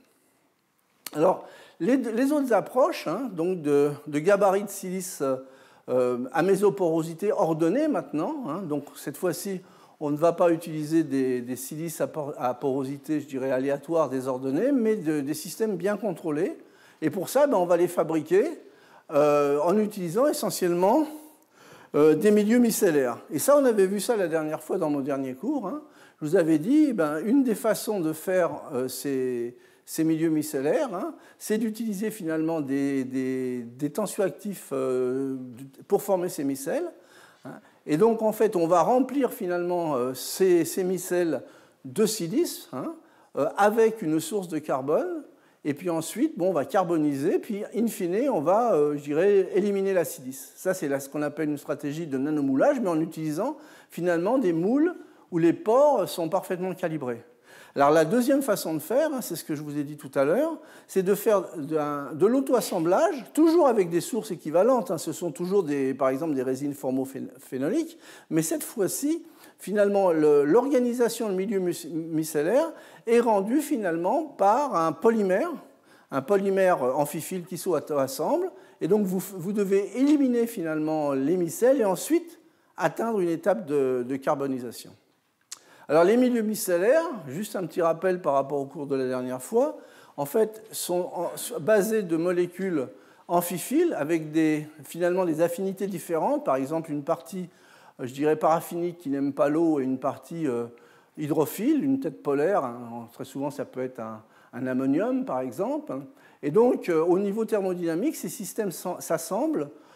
Alors, les, les autres approches, hein, donc de, de gabarit de silice euh, à mésoporosité ordonnée maintenant, hein, donc cette fois-ci, on ne va pas utiliser des, des silices à porosité, je dirais, aléatoire, désordonnée, mais de, des systèmes bien contrôlés. Et pour ça, ben, on va les fabriquer euh, en utilisant essentiellement euh, des milieux micellaires. Et ça, on avait vu ça la dernière fois dans mon dernier cours. Hein. Je vous avais dit, ben, une des façons de faire euh, ces, ces milieux micellaires, hein, c'est d'utiliser finalement des, des, des tensioactifs euh, pour former ces micelles. Hein. Et donc, en fait, on va remplir finalement euh, ces, ces micelles de silice hein, euh, avec une source de carbone. Et puis ensuite, bon, on va carboniser. Puis, in fine, on va, euh, je dirais, éliminer la silice. Ça, c'est ce qu'on appelle une stratégie de nanomoulage, mais en utilisant finalement des moules où les pores sont parfaitement calibrés. Alors, la deuxième façon de faire, hein, c'est ce que je vous ai dit tout à l'heure, c'est de faire de, de l'auto-assemblage, toujours avec des sources équivalentes. Hein, ce sont toujours, des, par exemple, des résines formophénoliques, mais cette fois-ci, finalement, l'organisation du milieu micellaire est rendue finalement par un polymère, un polymère amphiphile qui s'auto-assemble, et donc vous, vous devez éliminer finalement les micelles et ensuite atteindre une étape de, de carbonisation. Alors les milieux micellaires, juste un petit rappel par rapport au cours de la dernière fois, en fait sont basés de molécules amphiphiles avec des, finalement des affinités différentes, par exemple une partie, je dirais paraffinique qui n'aime pas l'eau et une partie euh, hydrophile, une tête polaire, hein, très souvent ça peut être un, un ammonium par exemple. Et donc euh, au niveau thermodynamique, ces systèmes s'assemblent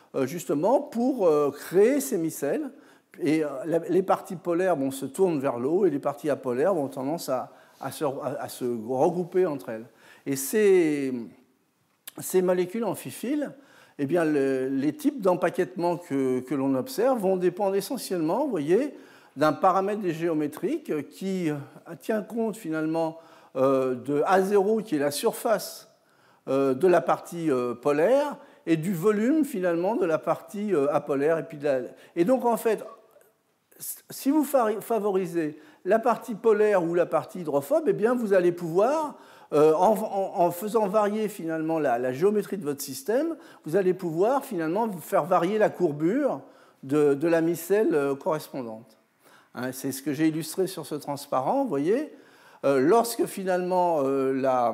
euh, justement pour euh, créer ces micelles. Et euh, les parties polaires bon, se tournent vers le haut et les parties apolaires ont tendance à, à, se, à, à se regrouper entre elles. Et ces, ces molécules amphiphiles, eh bien, le, les types d'empaquettement que, que l'on observe vont dépendre essentiellement, vous voyez, d'un paramètre géométrique qui tient compte finalement euh, de A zéro, qui est la surface euh, de la partie euh, polaire, et du volume finalement de la partie euh, apolaire. Et, puis de la... et donc en fait, si vous favorisez la partie polaire ou la partie hydrophobe, eh bien, vous allez pouvoir, euh, en, en, en faisant varier finalement la, la géométrie de votre système, vous allez pouvoir finalement faire varier la courbure de, de la micelle euh, correspondante. Hein, c'est ce que j'ai illustré sur ce transparent, vous voyez. Euh, lorsque finalement euh, la,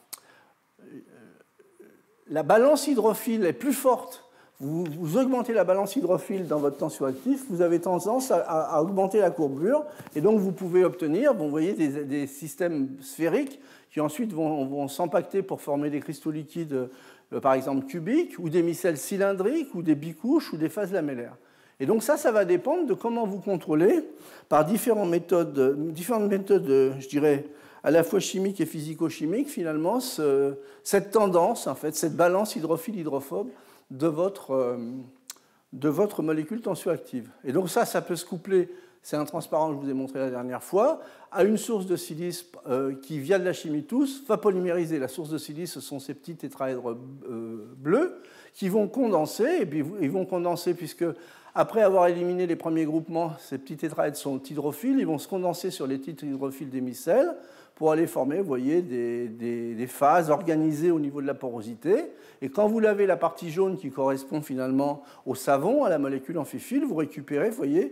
la balance hydrophile est plus forte, Vous, vous augmentez la balance hydrophile dans votre tensioactif, vous avez tendance à, à, à augmenter la courbure, et donc vous pouvez obtenir, bon, vous voyez, des, des systèmes sphériques qui ensuite vont, vont s'empacter pour former des cristaux liquides, euh, par exemple cubiques, ou des micelles cylindriques, ou des bicouches, ou des phases lamellaires. Et donc ça, ça va dépendre de comment vous contrôlez, par différentes méthodes, différentes méthodes, je dirais, à la fois chimiques et physico-chimiques, finalement, ce, cette tendance, en fait, cette balance hydrophile-hydrophobe, de votre, de votre molécule tensioactive. Et donc ça, ça peut se coupler, c'est un transparent que je vous ai montré la dernière fois, à une source de silice euh, qui, via de la chimie tous, va polymériser. La source de silice, ce sont ces petits tétraèdres euh, bleus qui vont condenser, et puis ils vont condenser puisque, après avoir éliminé les premiers groupements, ces petits tétraèdres sont hydrophiles, ils vont se condenser sur les titres hydrophiles des micelles pour aller former, vous voyez, des, des, des phases organisées au niveau de la porosité. Et quand vous lavez la partie jaune qui correspond finalement au savon, à la molécule amphiphile, vous récupérez, vous voyez,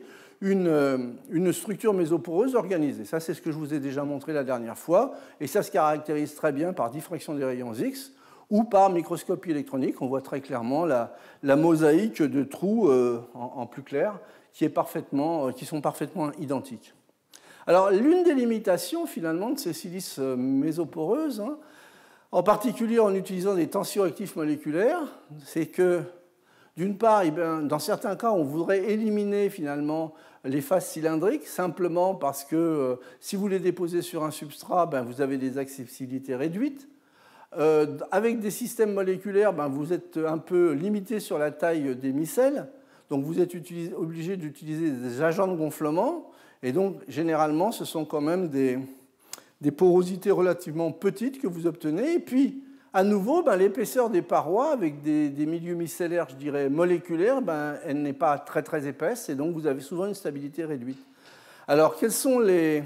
une, une structure mésoporeuse organisée. Ça, c'est ce que je vous ai déjà montré la dernière fois. Et ça se caractérise très bien par diffraction des rayons X ou par microscopie électronique. On voit très clairement la, la mosaïque de trous euh, en, en plus clair qui, est parfaitement, qui sont parfaitement identiques. Alors, l'une des limitations, finalement, de ces silices mésoporeuses, hein, en particulier en utilisant des tensioactifs moléculaires, c'est que, d'une part, eh bien, dans certains cas, on voudrait éliminer, finalement, les phases cylindriques, simplement parce que euh, si vous les déposez sur un substrat, ben, vous avez des accessibilités réduites. Euh, avec des systèmes moléculaires, ben, vous êtes un peu limité sur la taille des micelles, donc vous êtes utilisé, obligé d'utiliser des agents de gonflement. Et donc, généralement, ce sont quand même des, des porosités relativement petites que vous obtenez. Et puis, à nouveau, ben, l'épaisseur des parois, avec des, des milieux micellaires, je dirais, moléculaires, ben, elle n'est pas très, très épaisse. Et donc, vous avez souvent une stabilité réduite. Alors, quels sont les,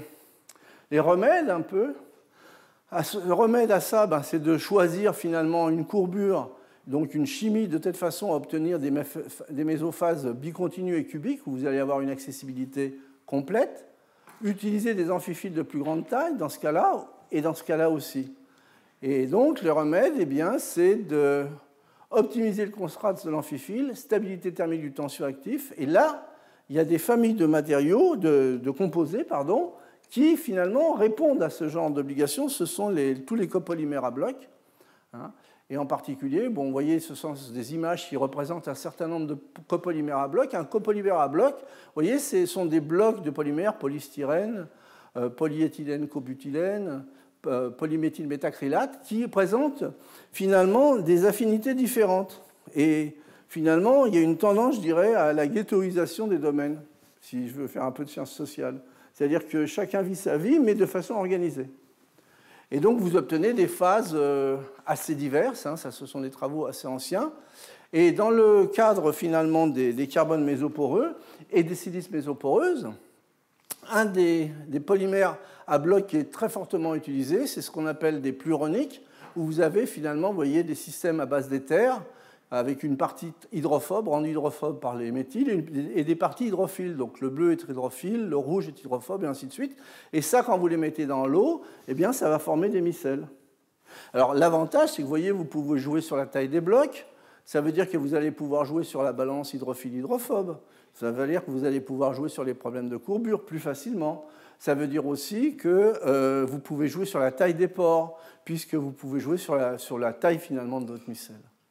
les remèdes, un peu? Le remède à ça, ben, c'est de choisir, finalement, une courbure, donc une chimie de telle façon à obtenir des, des mésophases bicontinues et cubiques, où vous allez avoir une accessibilité complète, utiliser des amphiphiles de plus grande taille dans ce cas-là et dans ce cas-là aussi. Et donc, le remède, eh bien, c'est d'optimiser le contraste de l'amphifile, stabilité thermique du tensioactif. Et là, il y a des familles de matériaux, de, de composés, pardon, qui finalement répondent à ce genre d'obligations. Ce sont les, tous les copolymères à bloc. Hein. Et en particulier, bon, vous voyez, ce sont des images qui représentent un certain nombre de copolymères à bloc. Un copolymère à bloc, vous voyez, ce sont des blocs de polymères, polystyrène, euh, polyéthylène, cobutylène, euh, polyméthylmétacrylate, qui présentent finalement des affinités différentes. Et finalement, il y a une tendance, je dirais, à la ghettoisation des domaines, si je veux faire un peu de sciences sociales. C'est-à-dire que chacun vit sa vie, mais de façon organisée. Et donc, vous obtenez des phases assez diverses, hein, ça, ce sont des travaux assez anciens. Et dans le cadre, finalement, des, des carbones mésoporeux et des silices mésoporeuses, un des, des polymères à bloc qui est très fortement utilisé, c'est ce qu'on appelle des pluroniques, où vous avez, finalement, vous voyez, des systèmes à base d'éther, avec une partie hydrophobe, rendue hydrophobe par les méthyles, et des parties hydrophiles. Donc le bleu est hydrophile, le rouge est hydrophobe, et ainsi de suite. Et ça, quand vous les mettez dans l'eau, eh bien, ça va former des micelles. Alors l'avantage, c'est que vous voyez, vous pouvez jouer sur la taille des blocs. Ça veut dire que vous allez pouvoir jouer sur la balance hydrophile-hydrophobe. Ça veut dire que vous allez pouvoir jouer sur les problèmes de courbure plus facilement. Ça veut dire aussi que euh, vous pouvez jouer sur la taille des pores, puisque vous pouvez jouer sur la, sur la taille finalement de votre micelle.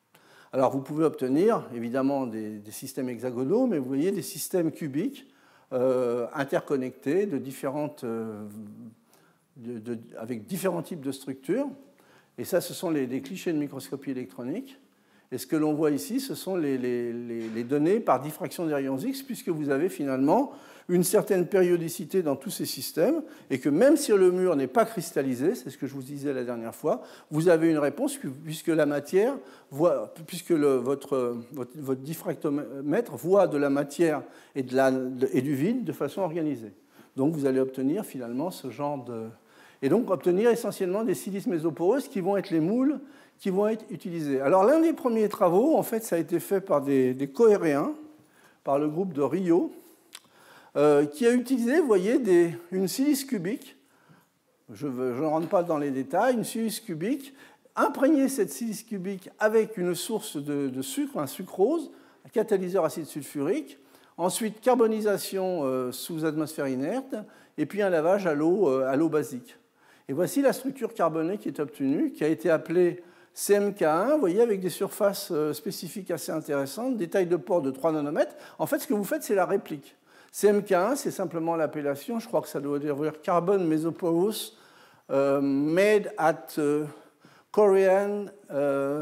Alors vous pouvez obtenir évidemment des, des systèmes hexagonaux, mais vous voyez des systèmes cubiques euh, interconnectés de différentes, euh, de, de, avec différents types de structures. Et ça, ce sont les, les clichés de microscopie électronique. Et ce que l'on voit ici, ce sont les, les, les, les données par diffraction des rayons X, puisque vous avez finalement une certaine périodicité dans tous ces systèmes, et que même si le mur n'est pas cristallisé, c'est ce que je vous disais la dernière fois, vous avez une réponse puisque la matière, voit, puisque le, votre, votre, votre diffractomètre voit de la matière et, de la, de, et du vide de façon organisée. Donc vous allez obtenir finalement ce genre de... Et donc obtenir essentiellement des silices mésoporeuses qui vont être les moules qui vont être utilisés. Alors l'un des premiers travaux, en fait, ça a été fait par des, des cohéréens, par le groupe de Rio, euh, qui a utilisé, vous voyez, des, une silice cubique, je ne je rentre pas dans les détails, une silice cubique, imprégner cette silice cubique avec une source de, de sucre, un sucrose, un catalyseur acide sulfurique, ensuite carbonisation euh, sous atmosphère inerte, et puis un lavage à l'eau euh, à l'eau basique. Et voici la structure carbonée qui est obtenue, qui a été appelée C M K un, vous voyez, avec des surfaces spécifiques assez intéressantes, des tailles de pores de trois nanomètres. En fait, ce que vous faites, c'est la réplique. C M K un, c'est simplement l'appellation, je crois que ça doit dire Carbon Mesoporous uh, made at uh, Korean uh,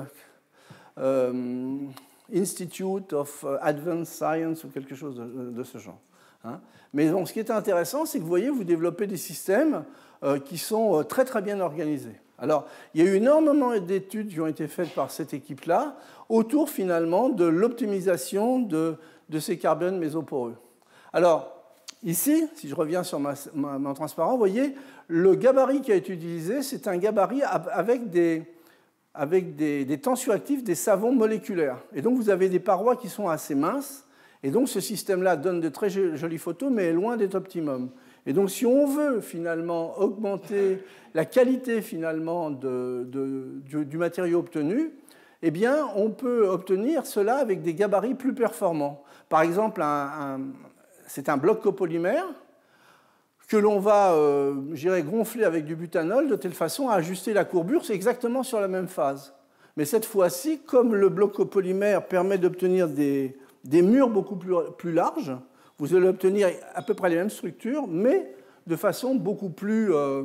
um, Institute of Advanced Science ou quelque chose de, de ce genre. Hein. Mais bon, ce qui est intéressant, c'est que vous voyez, vous développez des systèmes euh, qui sont très très bien organisés. Alors, il y a eu énormément d'études qui ont été faites par cette équipe-là autour, finalement, de l'optimisation de, de ces carbones mésoporeux. Alors, ici, si je reviens sur ma, ma, mon transparent, vous voyez, le gabarit qui a été utilisé, c'est un gabarit avec des, avec des, des tensioactifs, des savons moléculaires. Et donc, vous avez des parois qui sont assez minces. Et donc, ce système-là donne de très jolies photos, mais est loin d'être optimum. Et donc, si on veut finalement augmenter la qualité finalement de, de, du, du matériau obtenu, eh bien, on peut obtenir cela avec des gabarits plus performants. Par exemple, un, un, c'est un bloc copolymère que l'on va, euh, je dirais, gonfler avec du butanol de telle façon à ajuster la courbure, c'est exactement sur la même phase. Mais cette fois-ci, comme le bloc copolymère permet d'obtenir des, des murs beaucoup plus, plus larges, vous allez obtenir à peu près les mêmes structures, mais de façon beaucoup plus... Euh,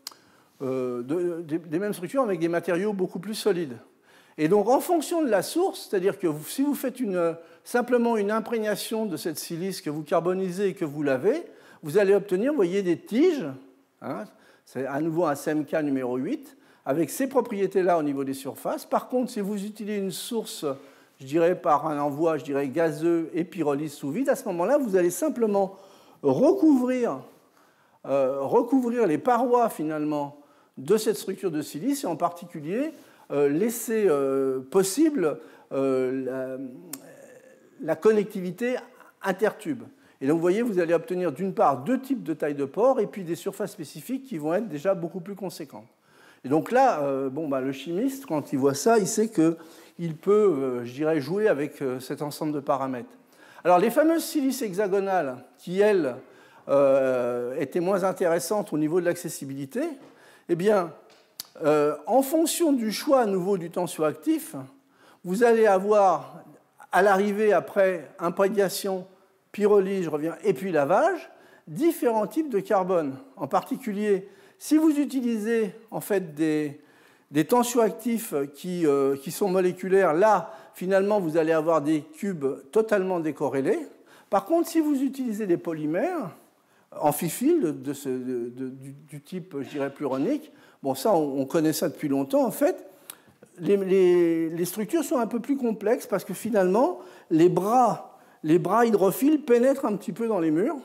euh, de, de, des mêmes structures avec des matériaux beaucoup plus solides. Et donc, en fonction de la source, c'est-à-dire que vous, si vous faites une, simplement une imprégnation de cette silice que vous carbonisez et que vous lavez, vous allez obtenir, vous voyez, des tiges, hein, c'est à nouveau un C M K numéro huit, avec ces propriétés-là au niveau des surfaces. Par contre, si vous utilisez une source, je dirais par un envoi, je dirais gazeux et pyrolyse sous vide, à ce moment-là, vous allez simplement recouvrir, euh, recouvrir les parois, finalement, de cette structure de silice, et en particulier euh, laisser euh, possible euh, la, la connectivité intertube. Et donc, vous voyez, vous allez obtenir d'une part deux types de taille de pores et puis des surfaces spécifiques qui vont être déjà beaucoup plus conséquentes. Et donc là, euh, bon, bah, le chimiste, quand il voit ça, il sait qu'il peut, euh, je dirais, jouer avec euh, cet ensemble de paramètres. Alors, les fameuses silices hexagonales, qui, elles, euh, étaient moins intéressantes au niveau de l'accessibilité, eh bien, euh, en fonction du choix à nouveau du tensioactif, vous allez avoir, à l'arrivée après imprégnation, pyrolyse, je reviens, et puis lavage, différents types de carbone. En particulier, si vous utilisez en fait des, des tensioactifs qui, euh, qui sont moléculaires, là, finalement, vous allez avoir des cubes totalement décorrélés. Par contre, si vous utilisez des polymères amphiphiles de, de ce, de, de, du, du type, je dirais, pluronique, bon, ça, on, on connaît ça depuis longtemps, en fait, les, les, les structures sont un peu plus complexes parce que finalement, les bras, les bras hydrophiles pénètrent un petit peu dans les murs,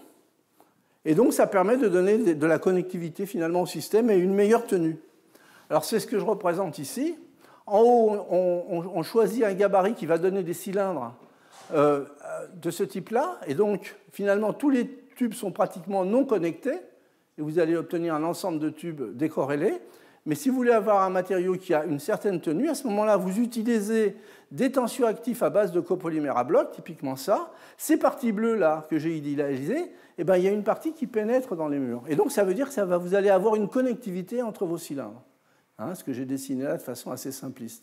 et donc ça permet de donner de la connectivité finalement au système et une meilleure tenue. Alors c'est ce que je représente ici. En haut, on, on, on choisit un gabarit qui va donner des cylindres euh, de ce type-là, et donc finalement tous les tubes sont pratiquement non connectés, et vous allez obtenir un ensemble de tubes décorrélés. Mais si vous voulez avoir un matériau qui a une certaine tenue, à ce moment-là, vous utilisez des tensioactifs à base de copolymère à bloc, typiquement ça. Ces parties bleues-là que j'ai idéalisées, eh ben, il y a une partie qui pénètre dans les murs. Et donc, ça veut dire que ça va, vous allez avoir une connectivité entre vos cylindres. Hein, ce que j'ai dessiné là de façon assez simpliste. Hein.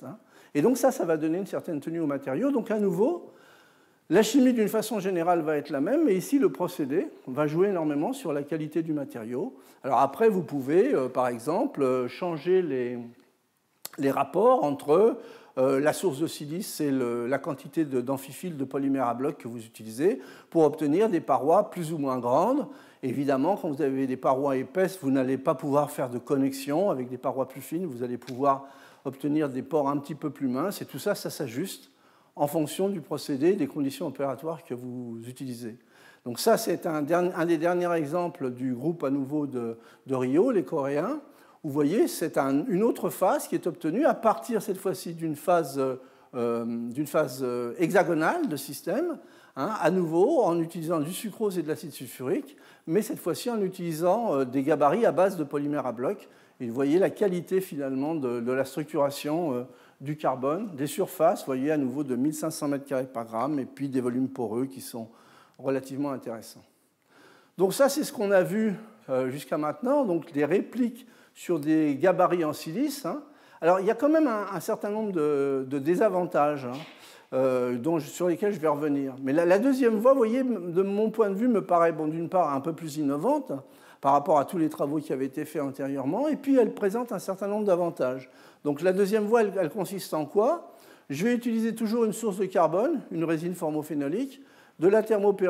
Et donc ça, ça va donner une certaine tenue au matériau. Donc à nouveau, la chimie d'une façon générale va être la même, mais ici le procédé va jouer énormément sur la qualité du matériau. Alors après, vous pouvez, euh, par exemple, euh, changer les, les rapports entre euh, la source de silice et le, la quantité d'amphiphiles de, de polymère à bloc que vous utilisez pour obtenir des parois plus ou moins grandes. Évidemment, quand vous avez des parois épaisses, vous n'allez pas pouvoir faire de connexion. Avec des parois plus fines, vous allez pouvoir obtenir des pores un petit peu plus minces. Et tout ça, ça s'ajuste en fonction du procédé et des conditions opératoires que vous utilisez. Donc ça, c'est un, un des derniers exemples du groupe à nouveau de, de Rio, les Coréens. Vous voyez, c'est un, une autre phase qui est obtenue à partir, cette fois-ci, d'une phase, euh, d'une phase hexagonale de système, hein, à nouveau en utilisant du sucrose et de l'acide sulfurique, mais cette fois-ci en utilisant euh, des gabarits à base de polymère à bloc. Et vous voyez la qualité, finalement, de, de la structuration euh, du carbone, des surfaces, vous voyez, à nouveau de mille cinq cents mètres carrés par gramme, et puis des volumes poreux qui sont relativement intéressants. Donc ça, c'est ce qu'on a vu euh, jusqu'à maintenant, donc des répliques sur des gabarits en silice. Hein. Alors, il y a quand même un, un certain nombre de, de désavantages hein, euh, dont je, sur lesquels je vais revenir. Mais la, la deuxième voie, vous voyez, de mon point de vue, me paraît, bon, d'une part, un peu plus innovante par rapport à tous les travaux qui avaient été faits antérieurement, et puis elle présente un certain nombre d'avantages. Donc la deuxième voie, elle, elle consiste en quoi? Je vais utiliser toujours une source de carbone, une résine formophénolique, de la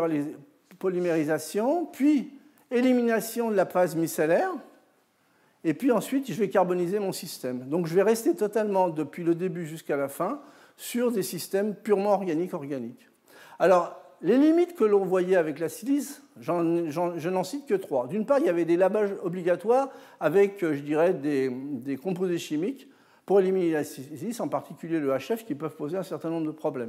thermopolymérisation, puis élimination de la phase micellaire, et puis ensuite, je vais carboniser mon système. Donc je vais rester totalement, depuis le début jusqu'à la fin, sur des systèmes purement organiques-organiques. Alors, les limites que l'on voyait avec la silice, j'en, j'en, je n'en cite que trois. D'une part, il y avait des lavages obligatoires avec, je dirais, des, des composés chimiques pour éliminer la silice, en particulier le H F, qui peuvent poser un certain nombre de problèmes.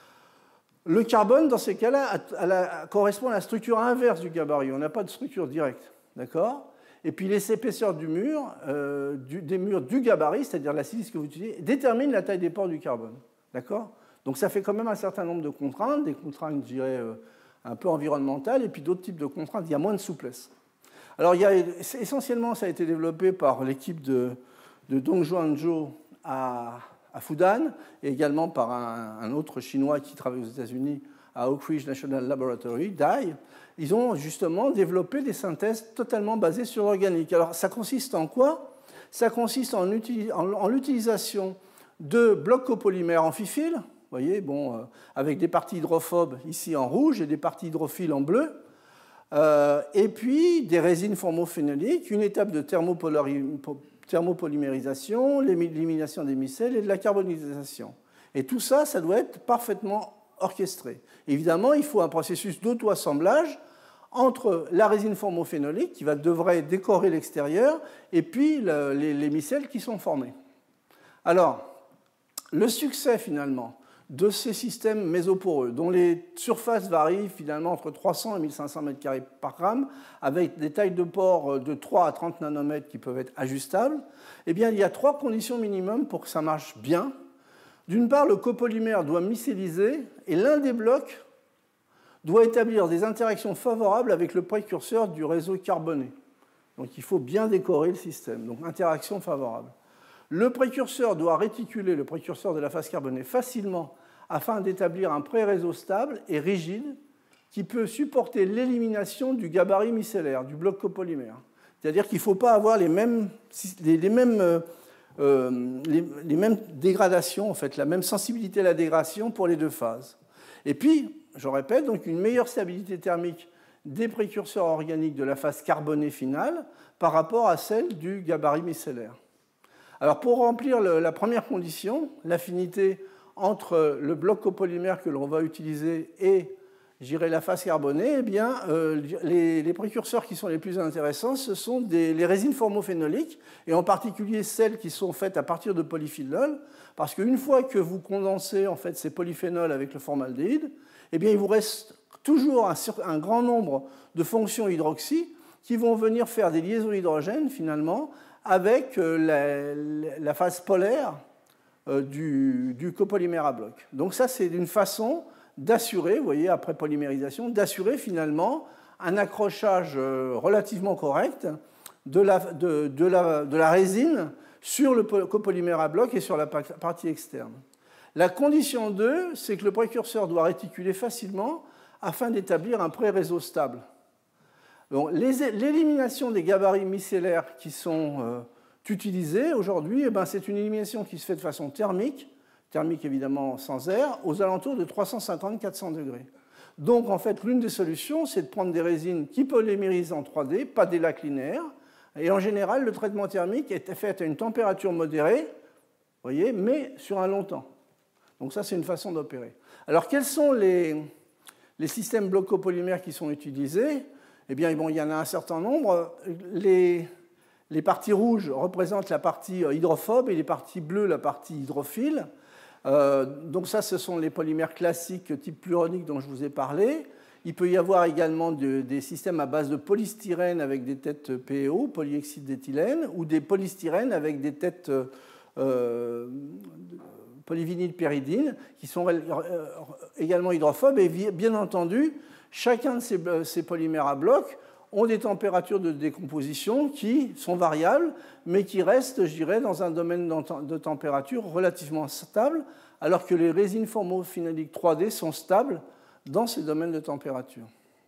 Le carbone, dans ces cas-là, correspond à la structure inverse du gabarit. On n'a pas de structure directe, d'accord ? Et puis les épaisseurs du mur, euh, du, des murs du gabarit, c'est-à-dire la silice que vous utilisez, déterminent la taille des pores du carbone, d'accord ? Donc ça fait quand même un certain nombre de contraintes, des contraintes, je dirais, euh, un peu environnementales, et puis d'autres types de contraintes, il y a moins de souplesse. Alors il y a, essentiellement, ça a été développé par l'équipe de, de Dong Juanzhou à, à Fudan, et également par un, un autre Chinois qui travaille aux États-Unis à Oak Ridge National Laboratory, D A I. Ils ont justement développé des synthèses totalement basées sur l'organique. Alors ça consiste en quoi? Ça consiste en, en, en l'utilisation de blocs copolymères amphiphiles, vous voyez, bon, euh, avec des parties hydrophobes ici en rouge et des parties hydrophiles en bleu, euh, et puis des résines formophénoliques, une étape de thermopolymérisation, l'élimination des micelles et de la carbonisation. Et tout ça, ça doit être parfaitement orchestré. Évidemment, il faut un processus d'auto-assemblage entre la résine formophénolique, qui va, devrait décorer l'extérieur, et puis le, les, les micelles qui sont formées. Alors, le succès, finalement, de ces systèmes mésoporeux, dont les surfaces varient finalement entre trois cents et mille cinq cents mètres carrés par gramme, avec des tailles de pores de trois à trente nanomètres qui peuvent être ajustables, eh bien, il y a trois conditions minimum pour que ça marche bien. D'une part, le copolymère doit mycéliser, et l'un des blocs doit établir des interactions favorables avec le précurseur du réseau carboné. Donc il faut bien décorer le système, donc interaction favorable. Le précurseur doit réticuler, le précurseur de la phase carbonée, facilement afin d'établir un pré-réseau stable et rigide qui peut supporter l'élimination du gabarit micellaire, du bloc copolymère. C'est-à-dire qu'il ne faut pas avoir les mêmes, les, les mêmes, euh, les, les mêmes dégradations, en fait, la même sensibilité à la dégradation pour les deux phases. Et puis, je répète, donc une meilleure stabilité thermique des précurseurs organiques de la phase carbonée finale par rapport à celle du gabarit micellaire. Alors, pour remplir le, la première condition, l'affinité entre le bloc copolymère que l'on va utiliser et, je dirais, la phase carbonée, eh bien, euh, les, les précurseurs qui sont les plus intéressants, ce sont des, les résines formophénoliques, et en particulier celles qui sont faites à partir de polyphénols, parce qu'une fois que vous condensez en fait, ces polyphénols avec le formaldéhyde, eh bien, il vous reste toujours un, un grand nombre de fonctions hydroxy qui vont venir faire des liaisons hydrogènes, finalement, avec la, la phase polaire du, du copolymère à bloc. Donc ça, c'est une façon d'assurer, vous voyez, après polymérisation, d'assurer finalement un accrochage relativement correct de la, de, de la, de la résine sur le copolymère à bloc et sur la partie externe. La condition deux, c'est que le précurseur doit réticuler facilement afin d'établir un pré-réseau stable. L'élimination des gabarits micellaires qui sont euh, utilisés aujourd'hui, eh ben, c'est une élimination qui se fait de façon thermique, thermique évidemment sans air, aux alentours de trois cent cinquante à quatre cents degrés. Donc en fait, l'une des solutions, c'est de prendre des résines qui polymérisent en trois D, pas des lacs linéaires, et en général, le traitement thermique est fait à une température modérée, voyez, mais sur un long temps. Donc ça, c'est une façon d'opérer. Alors quels sont les, les systèmes blocs copolymères qui sont utilisés? Eh bien, bon, il y en a un certain nombre. Les, les parties rouges représentent la partie hydrophobe et les parties bleues la partie hydrophile. Euh, donc ça, ce sont les polymères classiques type pluronique dont je vous ai parlé. Il peut y avoir également de, des systèmes à base de polystyrène avec des têtes P E O, polyoxyde d'éthylène, ou des polystyrènes avec des têtes euh, polyvinylpyridine, qui sont également hydrophobes. Et bien entendu, chacun de ces, ces polymères à bloc ont des températures de décomposition qui sont variables, mais qui restent, je dirais, dans un domaine de température relativement stable, alors que les résines formophénoliques trois D sont stables dans ces domaines de température.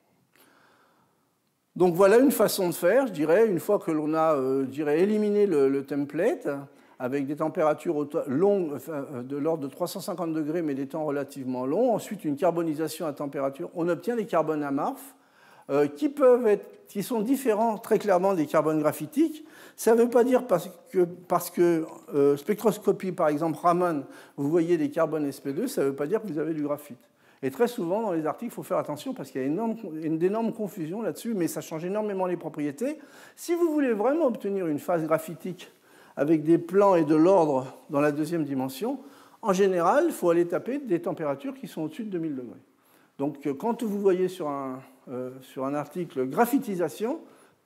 Donc voilà une façon de faire, je dirais, une fois que l'on a euh, je dirais, éliminé le, le template, avec des températures longues, de l'ordre de trois cent cinquante degrés, mais des temps relativement longs. Ensuite, une carbonisation à température. On obtient des carbones amorphes euh, qui, peuvent être, qui sont différents très clairement des carbones graphitiques. Ça ne veut pas dire parce que, parce que euh, spectroscopie, par exemple, Raman, vous voyez des carbones S P deux, ça ne veut pas dire que vous avez du graphite. Et très souvent, dans les articles, il faut faire attention parce qu'il y a énorme, une énorme confusion là-dessus, mais ça change énormément les propriétés. Si vous voulez vraiment obtenir une phase graphitique avec des plans et de l'ordre dans la deuxième dimension, en général, il faut aller taper des températures qui sont au-dessus de deux mille degrés. Donc, quand vous voyez sur un, euh, sur un article graphitisation,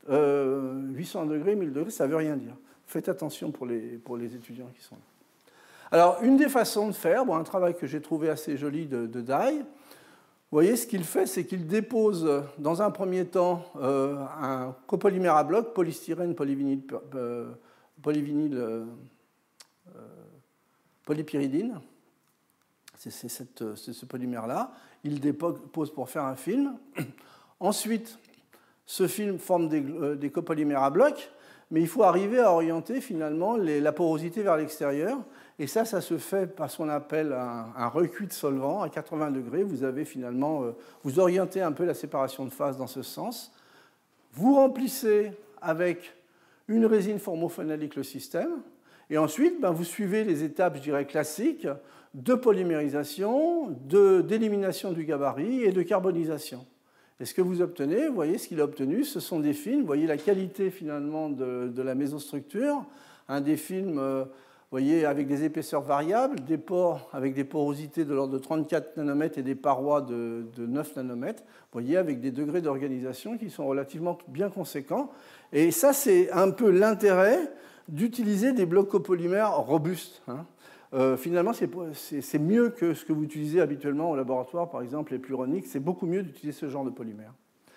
euh, huit cents degrés, mille degrés, ça ne veut rien dire. Faites attention pour les, pour les étudiants qui sont là. Alors, une des façons de faire, bon, un travail que j'ai trouvé assez joli de, de Dai, vous voyez, ce qu'il fait, c'est qu'il dépose dans un premier temps euh, un copolymère à bloc, polystyrène, polyvinyl, euh, polyvinyl euh, euh, polypyridine. C'est ce polymère-là. Il dépose pour faire un film. Ensuite, ce film forme des, euh, des copolymères à bloc, mais il faut arriver à orienter finalement les, la porosité vers l'extérieur. Et ça, ça se fait par ce qu'on appelle un, un recuit de solvant à quatre-vingts degrés. Vous avez finalement, euh, vous orientez un peu la séparation de phase dans ce sens. Vous remplissez avec une résine formophénolique le système. Et ensuite, ben, vous suivez les étapes, je dirais, classiques de polymérisation, d'élimination du gabarit et de carbonisation. Et ce que vous obtenez, vous voyez, ce qu'il a obtenu, ce sont des films. Vous voyez la qualité finalement de, de la mésostructure. Un des films, euh, vous voyez, avec des épaisseurs variables, des pores avec des porosités de l'ordre de trente-quatre nanomètres et des parois de, de neuf nanomètres. Vous voyez, avec des degrés d'organisation qui sont relativement bien conséquents. Et ça, c'est un peu l'intérêt d'utiliser des blocs copolymères robustes. Hein. Euh, finalement, c'est mieux que ce que vous utilisez habituellement au laboratoire, par exemple les pluroniques. C'est beaucoup mieux d'utiliser ce genre de polymère.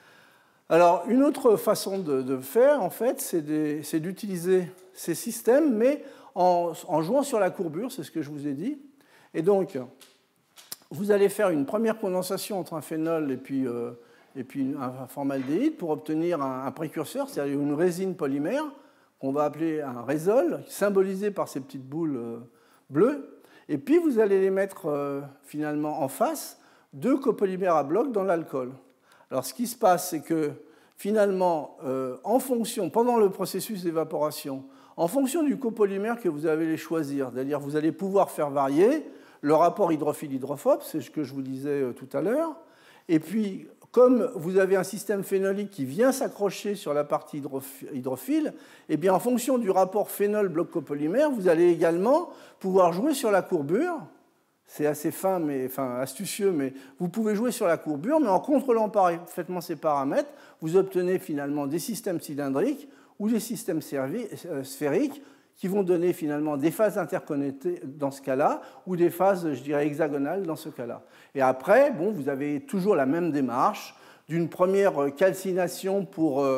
Alors, une autre façon de, de faire, en fait, c'est d'utiliser ces systèmes, mais en, en jouant sur la courbure, c'est ce que je vous ai dit. Et donc, vous allez faire une première condensation entre un phénol et puis, euh, et puis un formaldéhyde pour obtenir un, un précurseur, c'est-à-dire une résine polymère, qu'on va appeler un résol, symbolisé par ces petites boules euh, bleues. Et puis, vous allez les mettre euh, finalement en face de copolymères à bloc dans l'alcool. Alors, ce qui se passe, c'est que finalement, euh, en fonction, pendant le processus d'évaporation, en fonction du copolymère que vous allez choisir, c'est-à-dire vous allez pouvoir faire varier le rapport hydrophile-hydrophobe, c'est ce que je vous disais euh, tout à l'heure, et puis, comme vous avez un système phénolique qui vient s'accrocher sur la partie hydrophile, eh bien, en fonction du rapport phénol-bloc copolymère, vous allez également pouvoir jouer sur la courbure. C'est assez fin, mais, enfin astucieux, mais vous pouvez jouer sur la courbure, mais en contrôlant parfaitement ces paramètres, vous obtenez finalement des systèmes cylindriques ou des systèmes sphériques qui vont donner finalement des phases interconnectées dans ce cas-là, ou des phases, je dirais, hexagonales dans ce cas-là. Et après, bon, vous avez toujours la même démarche d'une première calcination pour euh,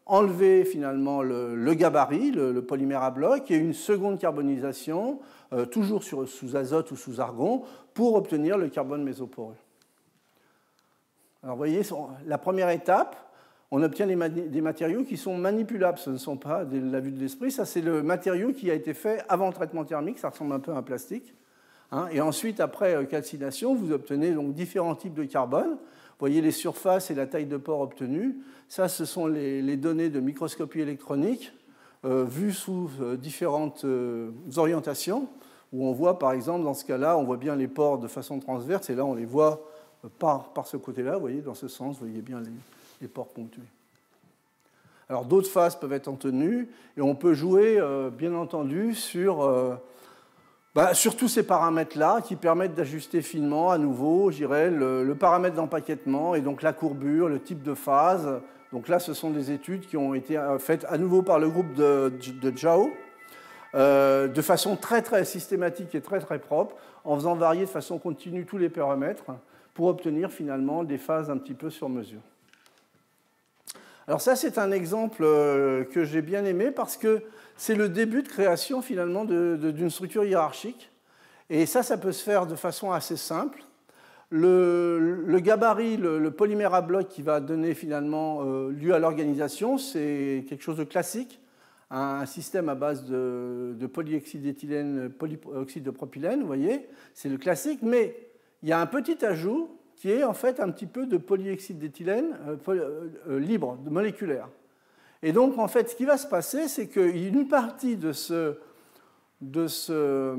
enlever finalement le, le gabarit, le, le polymère à bloc, et une seconde carbonisation, euh, toujours sur, sous azote ou sous argon, pour obtenir le carbone mésoporeux. Alors vous voyez, la première étape, on obtient des, des matériaux qui sont manipulables. Ce ne sont pas de la vue de l'esprit. Ça, c'est le matériau qui a été fait avant traitement thermique. Ça ressemble un peu à un plastique. Hein. Et ensuite, après calcination, vous obtenez donc différents types de carbone. Vous voyez les surfaces et la taille de pore obtenues. Ça, ce sont les, les données de microscopie électronique euh, vues sous euh, différentes euh, orientations, où on voit, par exemple, dans ce cas-là, on voit bien les pores de façon transverse. Et là, on les voit par, par ce côté-là. Vous voyez, dans ce sens, vous voyez bien les... les pores ponctués. Alors d'autres phases peuvent être en tenue et on peut jouer euh, bien entendu sur, euh, bah, sur tous ces paramètres-là qui permettent d'ajuster finement à nouveau, je dirais, le, le paramètre d'empaquetement et donc la courbure, le type de phase. Donc là, ce sont des études qui ont été faites à nouveau par le groupe de, de Zhao euh, de façon très très systématique et très très propre, en faisant varier de façon continue tous les paramètres pour obtenir finalement des phases un petit peu sur mesure. Alors ça, c'est un exemple que j'ai bien aimé parce que c'est le début de création finalement d'une structure hiérarchique. Et ça, ça peut se faire de façon assez simple. Le, le gabarit, le, le polymère à bloc qui va donner finalement euh, lieu à l'organisation, c'est quelque chose de classique, un système à base de, de polyoxyde d'éthylène, polyoxyde de propylène, vous voyez, c'est le classique, mais il y a un petit ajout qui est en fait un petit peu de polyoxyde d'éthylène euh, euh, libre, de moléculaire. Et donc, en fait, ce qui va se passer, c'est qu'une partie de, ce, de, ce,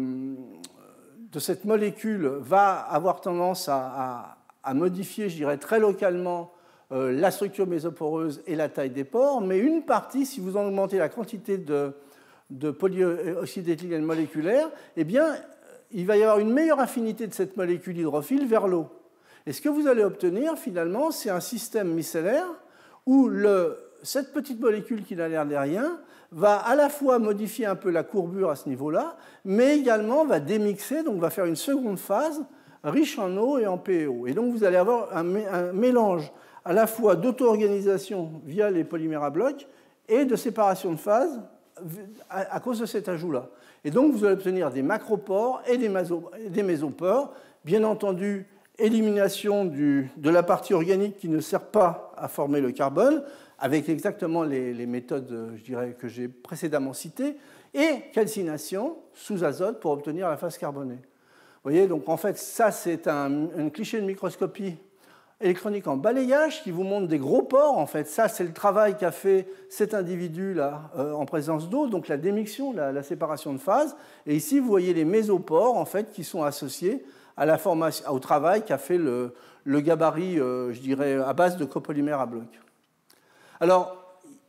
de cette molécule va avoir tendance à, à, à modifier, je dirais, très localement euh, la structure mésoporeuse et la taille des pores, mais une partie, si vous en augmentez la quantité de, de polyoxyde d'éthylène moléculaire, eh bien, il va y avoir une meilleure affinité de cette molécule hydrophile vers l'eau. Et ce que vous allez obtenir, finalement, c'est un système micellaire où le, cette petite molécule qui n'a l'air de rien va à la fois modifier un peu la courbure à ce niveau-là, mais également va démixer, donc va faire une seconde phase riche en eau et en P E O. Et donc vous allez avoir un, un mélange à la fois d'auto-organisation via les polymères à bloc et de séparation de phase à, à cause de cet ajout-là. Et donc vous allez obtenir des macropores et des, des mésopores, bien entendu, élimination du, de la partie organique qui ne sert pas à former le carbone, avec exactement les, les méthodes, je dirais, que j'ai précédemment citées, et calcination sous azote pour obtenir la phase carbonée. Vous voyez, donc en fait, ça, c'est un, un cliché de microscopie électronique en balayage qui vous montre des gros pores. En fait, ça, c'est le travail qu'a fait cet individu-là euh, en présence d'eau, donc la démixion, la, la séparation de phase. Et ici, vous voyez les mésopores, en fait, qui sont associés à la formation, au travail qu'a fait le, le gabarit, euh, je dirais, à base de copolymère à bloc. Alors,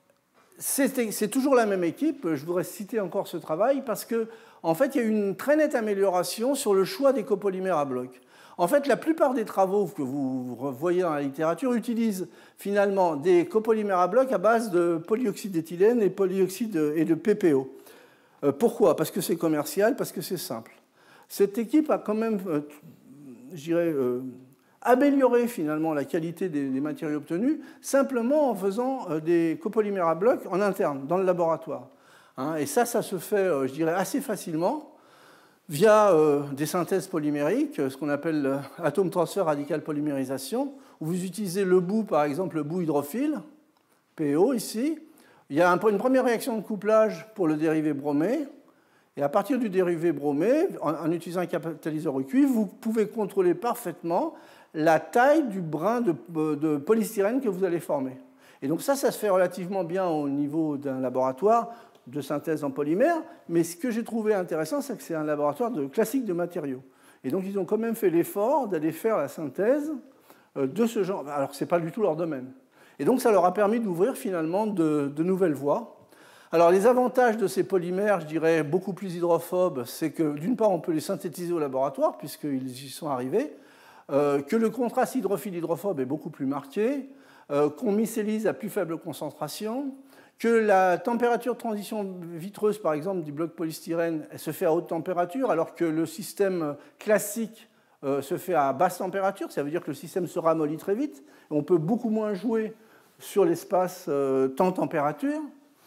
c'est toujours la même équipe. Je voudrais citer encore ce travail parce que, en fait, il y a eu une très nette amélioration sur le choix des copolymères à bloc. En fait, la plupart des travaux que vous voyez dans la littérature utilisent finalement des copolymères à bloc à base de polyoxyde d'éthylène et polyoxyde et de P P O. Euh, pourquoi? Parce que c'est commercial, parce que c'est simple. Cette équipe a quand même, euh, je dirais, euh, amélioré finalement la qualité des, des matériaux obtenus simplement en faisant euh, des copolymères à bloc en interne, dans le laboratoire. Hein, et ça, ça se fait, euh, je dirais, assez facilement via euh, des synthèses polymériques, ce qu'on appelle euh, atome transfert radical polymérisation, où vous utilisez le bout, par exemple, le bout hydrophile, P O ici. Il y a un, une première réaction de couplage pour le dérivé bromé. Et à partir du dérivé bromé, en, en utilisant un catalyseur au cuivre, vous pouvez contrôler parfaitement la taille du brin de, de polystyrène que vous allez former. Et donc ça, ça se fait relativement bien au niveau d'un laboratoire de synthèse en polymère, mais ce que j'ai trouvé intéressant, c'est que c'est un laboratoire de, classique de matériaux. Et donc ils ont quand même fait l'effort d'aller faire la synthèse de ce genre, alors que ce n'est pas du tout leur domaine. Et donc ça leur a permis d'ouvrir finalement de, de nouvelles voies. Alors les avantages de ces polymères, je dirais, beaucoup plus hydrophobes, c'est que d'une part, on peut les synthétiser au laboratoire, puisqu'ils y sont arrivés, euh, que le contraste hydrophile-hydrophobe est beaucoup plus marqué, euh, qu'on mycélise à plus faible concentration, que la température de transition vitreuse, par exemple, du bloc polystyrène, elle se fait à haute température, alors que le système classique euh, se fait à basse température. Ça veut dire que le système se ramollit très vite. On peut beaucoup moins jouer sur l'espace euh, temps-température,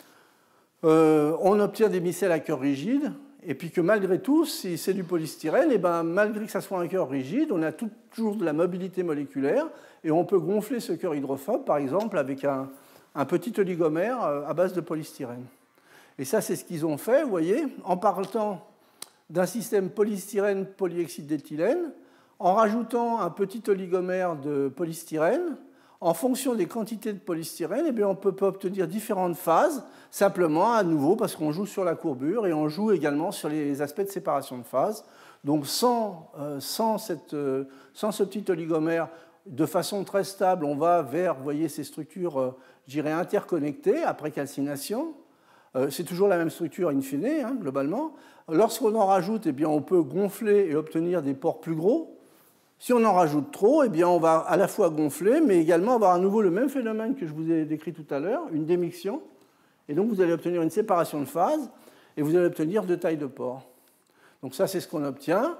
euh, on obtient des micelles à cœur rigide, et puis que malgré tout, si c'est du polystyrène, et ben, malgré que ça soit un cœur rigide, on a toujours de la mobilité moléculaire, et on peut gonfler ce cœur hydrophobe, par exemple, avec un, un petit oligomère à base de polystyrène. Et ça, c'est ce qu'ils ont fait, vous voyez, en partant d'un système polystyrène polyoxyde d'éthylène, en rajoutant un petit oligomère de polystyrène. En fonction des quantités de polystyrène, eh bien, on peut obtenir différentes phases, simplement, à nouveau, parce qu'on joue sur la courbure et on joue également sur les aspects de séparation de phase. Donc, sans, euh, sans, cette, euh, sans ce petit oligomère, de façon très stable, on va vers, vous voyez, ces structures, euh, je dirais, interconnectées après calcination. Euh, c'est toujours la même structure in fine, hein, globalement. Lorsqu'on en rajoute, eh bien, on peut gonfler et obtenir des pores plus gros. Si on en rajoute trop, eh bien, on va à la fois gonfler, mais également avoir à nouveau le même phénomène que je vous ai décrit tout à l'heure, une démiction. Et donc, vous allez obtenir une séparation de phase, et vous allez obtenir deux tailles de pores. Donc ça, c'est ce qu'on obtient.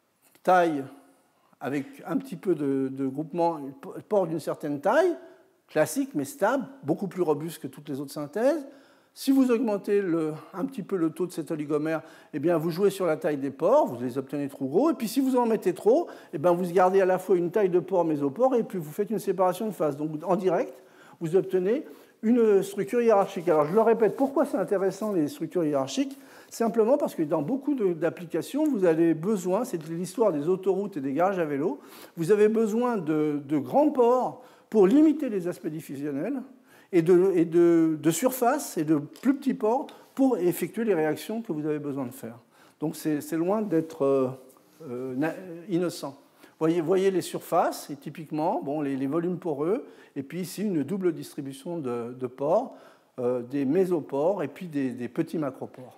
Taille avec un petit peu de, de groupement, pores d'une certaine taille, classique mais stable, beaucoup plus robuste que toutes les autres synthèses. Si vous augmentez le, un petit peu le taux de cet oligomère, eh bien, vous jouez sur la taille des pores, vous les obtenez trop gros. Et puis si vous en mettez trop, eh bien, vous gardez à la fois une taille de pore mésopore et puis vous faites une séparation de phase. Donc en direct, vous obtenez une structure hiérarchique. Alors je le répète, pourquoi c'est intéressant les structures hiérarchiques? Simplement parce que dans beaucoup d'applications, vous avez besoin, c'est l'histoire des autoroutes et des garages à vélo, vous avez besoin de, de grands pores pour limiter les aspects diffusionnels, et, de, et de, de surface et de plus petits pores pour effectuer les réactions que vous avez besoin de faire. Donc c'est loin d'être euh, euh, innocent. Voyez, voyez les surfaces, et typiquement bon, les, les volumes poreux, et puis ici une double distribution de, de pores, euh, des mésopores et puis des, des petits macropores.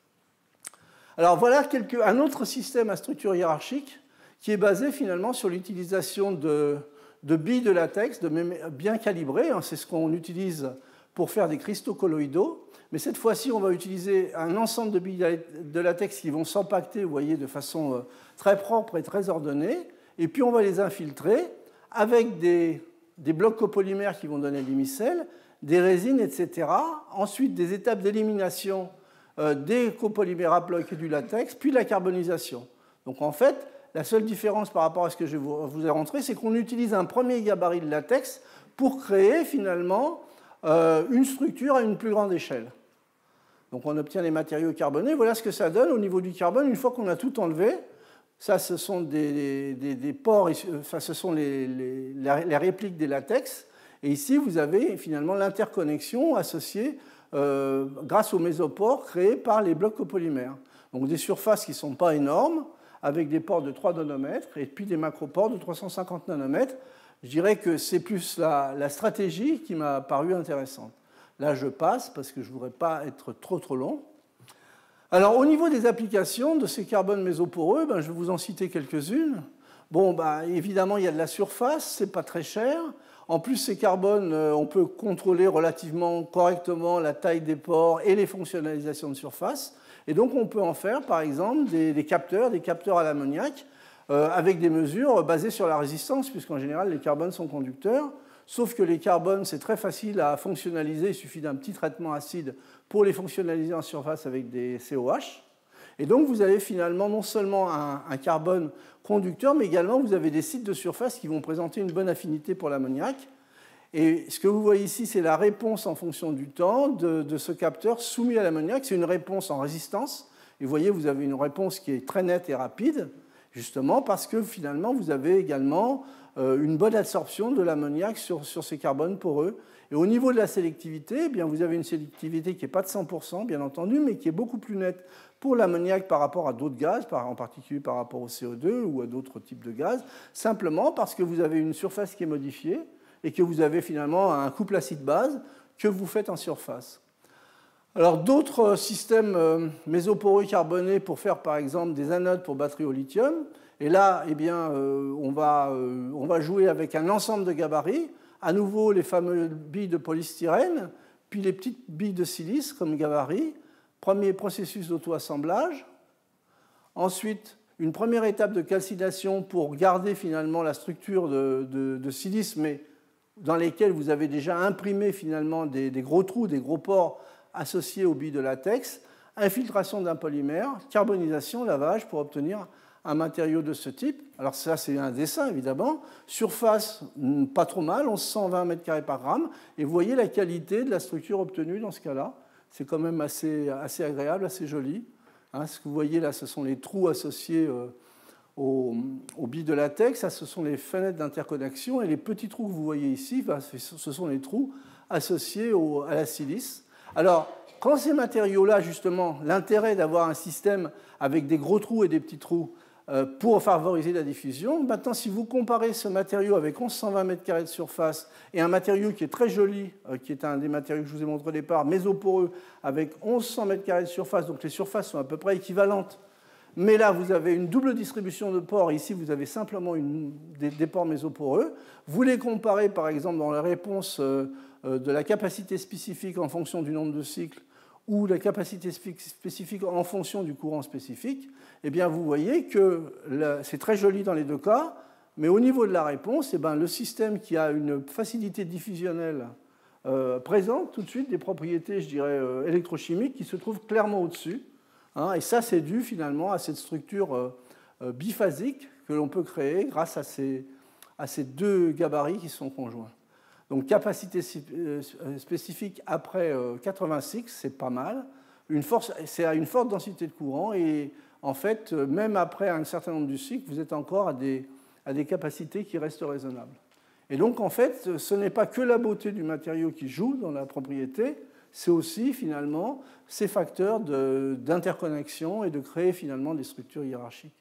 Alors voilà quelques, un autre système à structure hiérarchique qui est basé finalement sur l'utilisation de de billes de latex de bien calibrées. C'est ce qu'on utilise pour faire des cristaux colloïdaux. Mais cette fois-ci, on va utiliser un ensemble de billes de latex qui vont s'empacter, vous voyez, de façon très propre et très ordonnée. Et puis, on va les infiltrer avec des, des blocs copolymères qui vont donner des micelles, des résines, et cetera. Ensuite, des étapes d'élimination euh, des copolymères à blocs et du latex, puis la carbonisation. Donc, en fait, la seule différence par rapport à ce que je vous ai montré, c'est qu'on utilise un premier gabarit de latex pour créer finalement euh, une structure à une plus grande échelle. Donc on obtient les matériaux carbonés. Voilà ce que ça donne au niveau du carbone une fois qu'on a tout enlevé. Ça, ce sont des, des, des pores, enfin, ce sont les, les, les répliques des latex. Et ici, vous avez finalement l'interconnexion associée euh, grâce aux mésopores créés par les blocs copolymères. Donc des surfaces qui ne sont pas énormes, avec des pores de trois nanomètres et puis des macropores de trois cent cinquante nanomètres. Je dirais que c'est plus la, la stratégie qui m'a paru intéressante. Là, je passe parce que je ne voudrais pas être trop trop long. Alors, au niveau des applications de ces carbones mésoporeux, ben, je vais vous en citer quelques-unes. Bon, ben, évidemment, il y a de la surface, ce n'est pas très cher. En plus, ces carbones, on peut contrôler relativement correctement la taille des pores et les fonctionnalisations de surface. Et donc, on peut en faire, par exemple, des, des capteurs, des capteurs à l'ammoniac, euh, avec des mesures basées sur la résistance, puisqu'en général, les carbones sont conducteurs. Sauf que les carbones, c'est très facile à fonctionnaliser. Il suffit d'un petit traitement acide pour les fonctionnaliser en surface avec des C O H. Et donc, vous avez finalement non seulement un, un carbone conducteur, mais également, vous avez des sites de surface qui vont présenter une bonne affinité pour l'ammoniac. Et ce que vous voyez ici, c'est la réponse en fonction du temps de, de ce capteur soumis à l'ammoniac. C'est une réponse en résistance. Et vous voyez, vous avez une réponse qui est très nette et rapide, justement parce que finalement, vous avez également euh, une bonne absorption de l'ammoniac sur, sur ces carbones poreux. Et au niveau de la sélectivité, eh bien, vous avez une sélectivité qui n'est pas de cent pour cent, bien entendu, mais qui est beaucoup plus nette pour l'ammoniac par rapport à d'autres gaz, en particulier par rapport au C O deux ou à d'autres types de gaz, simplement parce que vous avez une surface qui est modifiée, et que vous avez finalement un couple acide-base que vous faites en surface. Alors d'autres systèmes mésoporeux carbonés pour faire par exemple des anodes pour batteries au lithium. Et là, eh bien, euh, on, va, euh, on va jouer avec un ensemble de gabarits. À nouveau les fameuses billes de polystyrène, puis les petites billes de silice comme gabarit. Premier processus d'auto-assemblage. Ensuite, une première étape de calcination pour garder finalement la structure de, de, de silice, mais dans lesquels vous avez déjà imprimé finalement des, des gros trous, des gros pores associés aux billes de latex, infiltration d'un polymère, carbonisation, lavage pour obtenir un matériau de ce type. Alors ça, c'est un dessin, évidemment. Surface, pas trop mal, onze cent vingt mètres carrés par gramme. Et vous voyez la qualité de la structure obtenue dans ce cas-là. C'est quand même assez, assez agréable, assez joli. Hein, ce que vous voyez là, ce sont les trous associés euh, aux, aux billes de latex. Ça, ce sont les fenêtres d'interconnexion. Et les petits trous que vous voyez ici, ben, ce sont les trous associés au, à la silice. Alors, quand ces matériaux-là, justement, l'intérêt d'avoir un système avec des gros trous et des petits trous, pour favoriser la diffusion. Maintenant, si vous comparez ce matériau avec onze cent vingt mètres carrés de surface et un matériau qui est très joli, qui est un des matériaux que je vous ai montré au départ, mésoporeux, avec onze cents mètres carrés de surface, donc les surfaces sont à peu près équivalentes. Mais là, vous avez une double distribution de pores. Ici, vous avez simplement une, des, des pores mésoporeux. Vous les comparez, par exemple, dans la réponse de la capacité spécifique en fonction du nombre de cycles ou la capacité spécifique en fonction du courant spécifique, eh bien, vous voyez que c'est très joli dans les deux cas, mais au niveau de la réponse, eh bien, le système qui a une facilité diffusionnelle euh, présente tout de suite des propriétés, je dirais, euh, électrochimiques qui se trouvent clairement au-dessus. Hein, et ça, c'est dû finalement à cette structure euh, euh, biphasique que l'on peut créer grâce à ces, à ces deux gabarits qui sont conjoints. Donc capacité spécifique après quatre-vingt-six, c'est pas mal. C'est à une forte densité de courant et en fait, même après un certain nombre de cycles, vous êtes encore à des, à des capacités qui restent raisonnables. Et donc en fait, ce n'est pas que la beauté du matériau qui joue dans la propriété, c'est aussi finalement ces facteurs d'interconnexion et de créer finalement des structures hiérarchiques.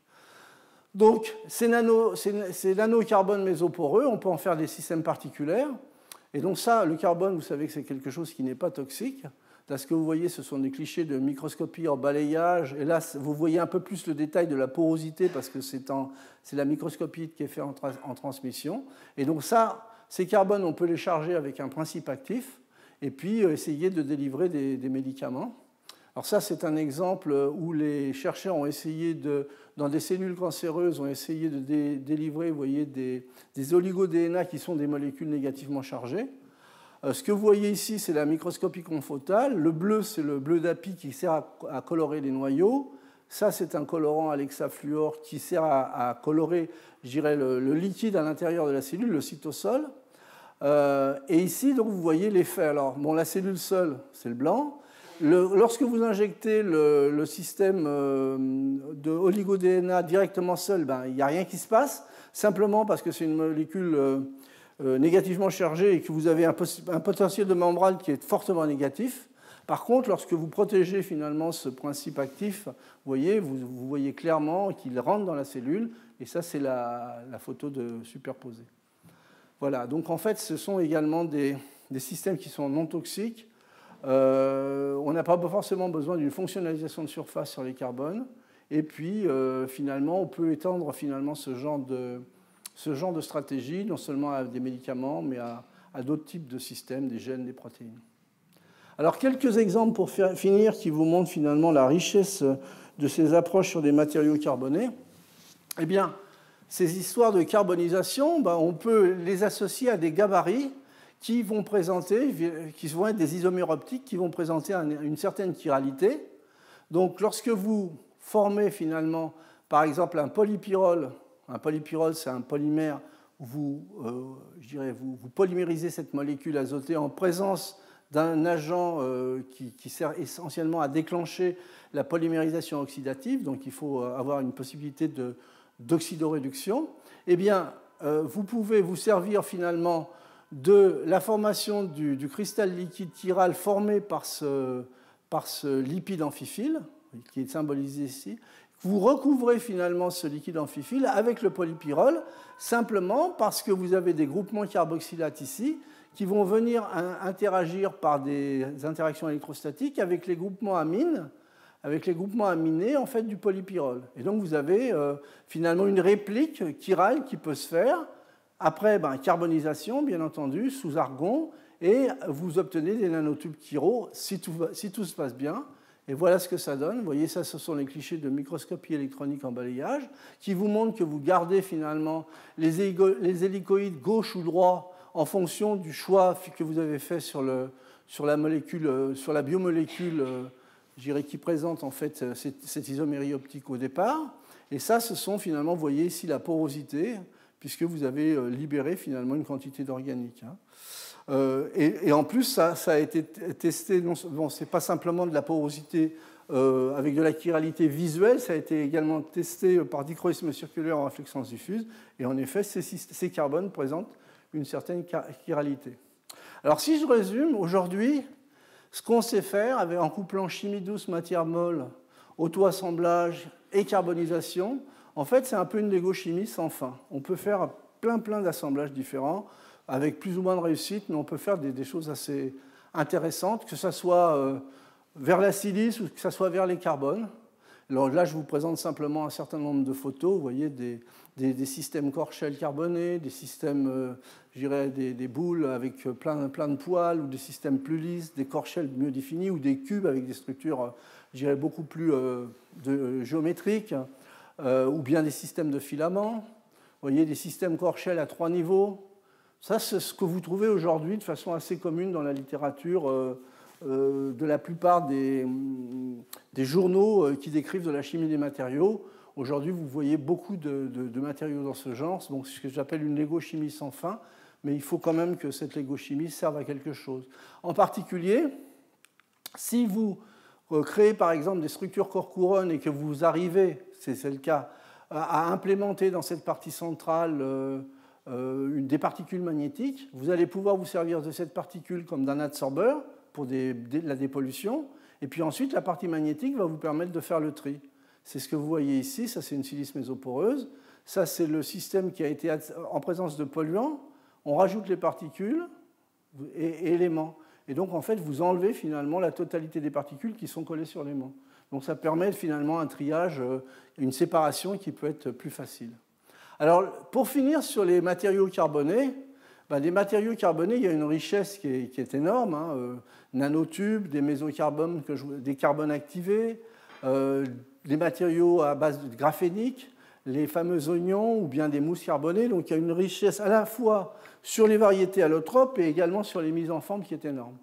Donc ces, nano, ces, ces nanocarbones mésoporeux, on peut en faire des systèmes particulaires. Et donc ça, le carbone, vous savez que c'est quelque chose qui n'est pas toxique. Là, ce que vous voyez, ce sont des clichés de microscopie en balayage. Et là, vous voyez un peu plus le détail de la porosité parce que c'est la microscopie qui est faite en, tra en transmission. Et donc ça, ces carbones, on peut les charger avec un principe actif et puis euh, essayer de délivrer des, des médicaments. Alors ça, c'est un exemple où les chercheurs ont essayé de, dans des cellules cancéreuses, ont essayé de dé, délivrer, vous voyez, des, des oligo-D N A qui sont des molécules négativement chargées. Euh, ce que vous voyez ici, c'est la microscopie confotale. Le bleu, c'est le bleu d'api qui sert à, à colorer les noyaux. Ça, c'est un colorant Alexa Fluor qui sert à, à colorer, je dirais, le, le liquide à l'intérieur de la cellule, le cytosol. Euh, et ici, donc, vous voyez l'effet. Alors, bon, la cellule seule, c'est le blanc. Le, lorsque vous injectez le, le système euh, de oligo-D N A directement seul, ben, il n'y a rien qui se passe, simplement parce que c'est une molécule euh, euh, négativement chargée et que vous avez un, un potentiel de membrane qui est fortement négatif. Par contre, lorsque vous protégez finalement ce principe actif, vous voyez, vous, vous voyez clairement qu'il rentre dans la cellule, et ça, c'est la, la photo de superposée. Voilà, donc en fait, ce sont également des, des systèmes qui sont non toxiques. Euh, on n'a pas forcément besoin d'une fonctionnalisation de surface sur les carbones. Et puis, euh, finalement, on peut étendre finalement ce genre de, ce genre de stratégie, non seulement à des médicaments, mais à, à d'autres types de systèmes, des gènes, des protéines. Alors, quelques exemples pour faire, finir qui vous montrent finalement la richesse de ces approches sur des matériaux carbonés. Eh bien, ces histoires de carbonisation, ben, on peut les associer à des gabarits qui vont présenter, qui vont être des isomères optiques qui vont présenter une certaine chiralité. Donc, lorsque vous formez finalement, par exemple, un polypyrrole, un polypyrrole, c'est un polymère où vous, euh, je dirais, vous, vous polymérisez cette molécule azotée en présence d'un agent euh, qui, qui sert essentiellement à déclencher la polymérisation oxydative, donc il faut avoir une possibilité de, d'oxydoréduction. Eh bien, euh, vous pouvez vous servir finalement de la formation du, du cristal liquide chiral formé par ce, par ce lipide amphiphile, qui est symbolisé ici. Vous recouvrez finalement ce liquide amphiphile avec le polypyrrole, simplement parce que vous avez des groupements carboxylates ici qui vont venir interagir par des interactions électrostatiques avec les groupements amines, avec les groupements aminés en fait, du polypyrrole. Et donc vous avez euh, finalement une réplique chirale qui peut se faire. Après, ben, carbonisation, bien entendu, sous argon, et vous obtenez des nanotubes chiro si tout, si tout se passe bien. Et voilà ce que ça donne. Vous voyez, ça, ce sont les clichés de microscopie électronique en balayage, qui vous montrent que vous gardez finalement les, les hélicoïdes gauche ou droit en fonction du choix que vous avez fait sur, le, sur la molécule, sur la biomolécule, je dirais, qui présente en fait cette, cette isomérie optique au départ. Et ça, ce sont finalement, vous voyez ici la porosité, puisque vous avez libéré finalement une quantité d'organique. Euh, et, et en plus, ça, ça a été testé, non, bon, ce n'est pas simplement de la porosité euh, avec de la chiralité visuelle, ça a été également testé par dichroïsme circulaire en réfléchissance diffuse, et en effet, ces, ces carbones présentent une certaine chiralité. Alors si je résume, aujourd'hui, ce qu'on sait faire avec, en couplant chimie douce, matière molle, auto-assemblage et carbonisation, en fait, c'est un peu une légochimie sans fin. On peut faire plein, plein d'assemblages différents, avec plus ou moins de réussite, mais on peut faire des, des choses assez intéressantes, que ce soit euh, vers la silice ou que ce soit vers les carbones. Alors là, je vous présente simplement un certain nombre de photos. Vous voyez des, des, des systèmes Korshell carbonés, des systèmes, euh, je dirais, des, des boules avec plein, plein de poils, ou des systèmes plus lisses, des Korshell mieux définis, ou des cubes avec des structures, je dirais, beaucoup plus euh, de, géométriques, euh, ou bien des systèmes de filaments. Vous voyez des systèmes Korshell à trois niveaux. Ça, c'est ce que vous trouvez aujourd'hui de façon assez commune dans la littérature euh, euh, de la plupart des, des journaux qui décrivent de la chimie des matériaux. Aujourd'hui, vous voyez beaucoup de, de, de matériaux dans ce genre, donc ce que j'appelle une légochimie sans fin, mais il faut quand même que cette légochimie serve à quelque chose. En particulier, si vous créez par exemple des structures corps-couronne et que vous arrivez, c'est le cas, à implémenter dans cette partie centrale euh, euh, une, des particules magnétiques, vous allez pouvoir vous servir de cette particule comme d'un adsorbeur pour des, des, la dépollution, et puis ensuite la partie magnétique va vous permettre de faire le tri. C'est ce que vous voyez ici, ça c'est une silice mésoporeuse, ça c'est le système qui a été en présence de polluants, on rajoute les particules et, et éléments. Et donc en fait vous enlevez finalement la totalité des particules qui sont collées sur l'aimant. Donc ça permet finalement un triage, une séparation qui peut être plus facile. Alors pour finir sur les matériaux carbonés, ben, les matériaux carbonés, il y a une richesse qui est, qui est énorme, hein, euh, nanotubes, des mésocarbones, que je, des carbones activés, euh, les matériaux à base de graphénique, les fameux oignons ou bien des mousses carbonées. Donc il y a une richesse à la fois sur les variétés allotropes et également sur les mises en forme qui est énorme.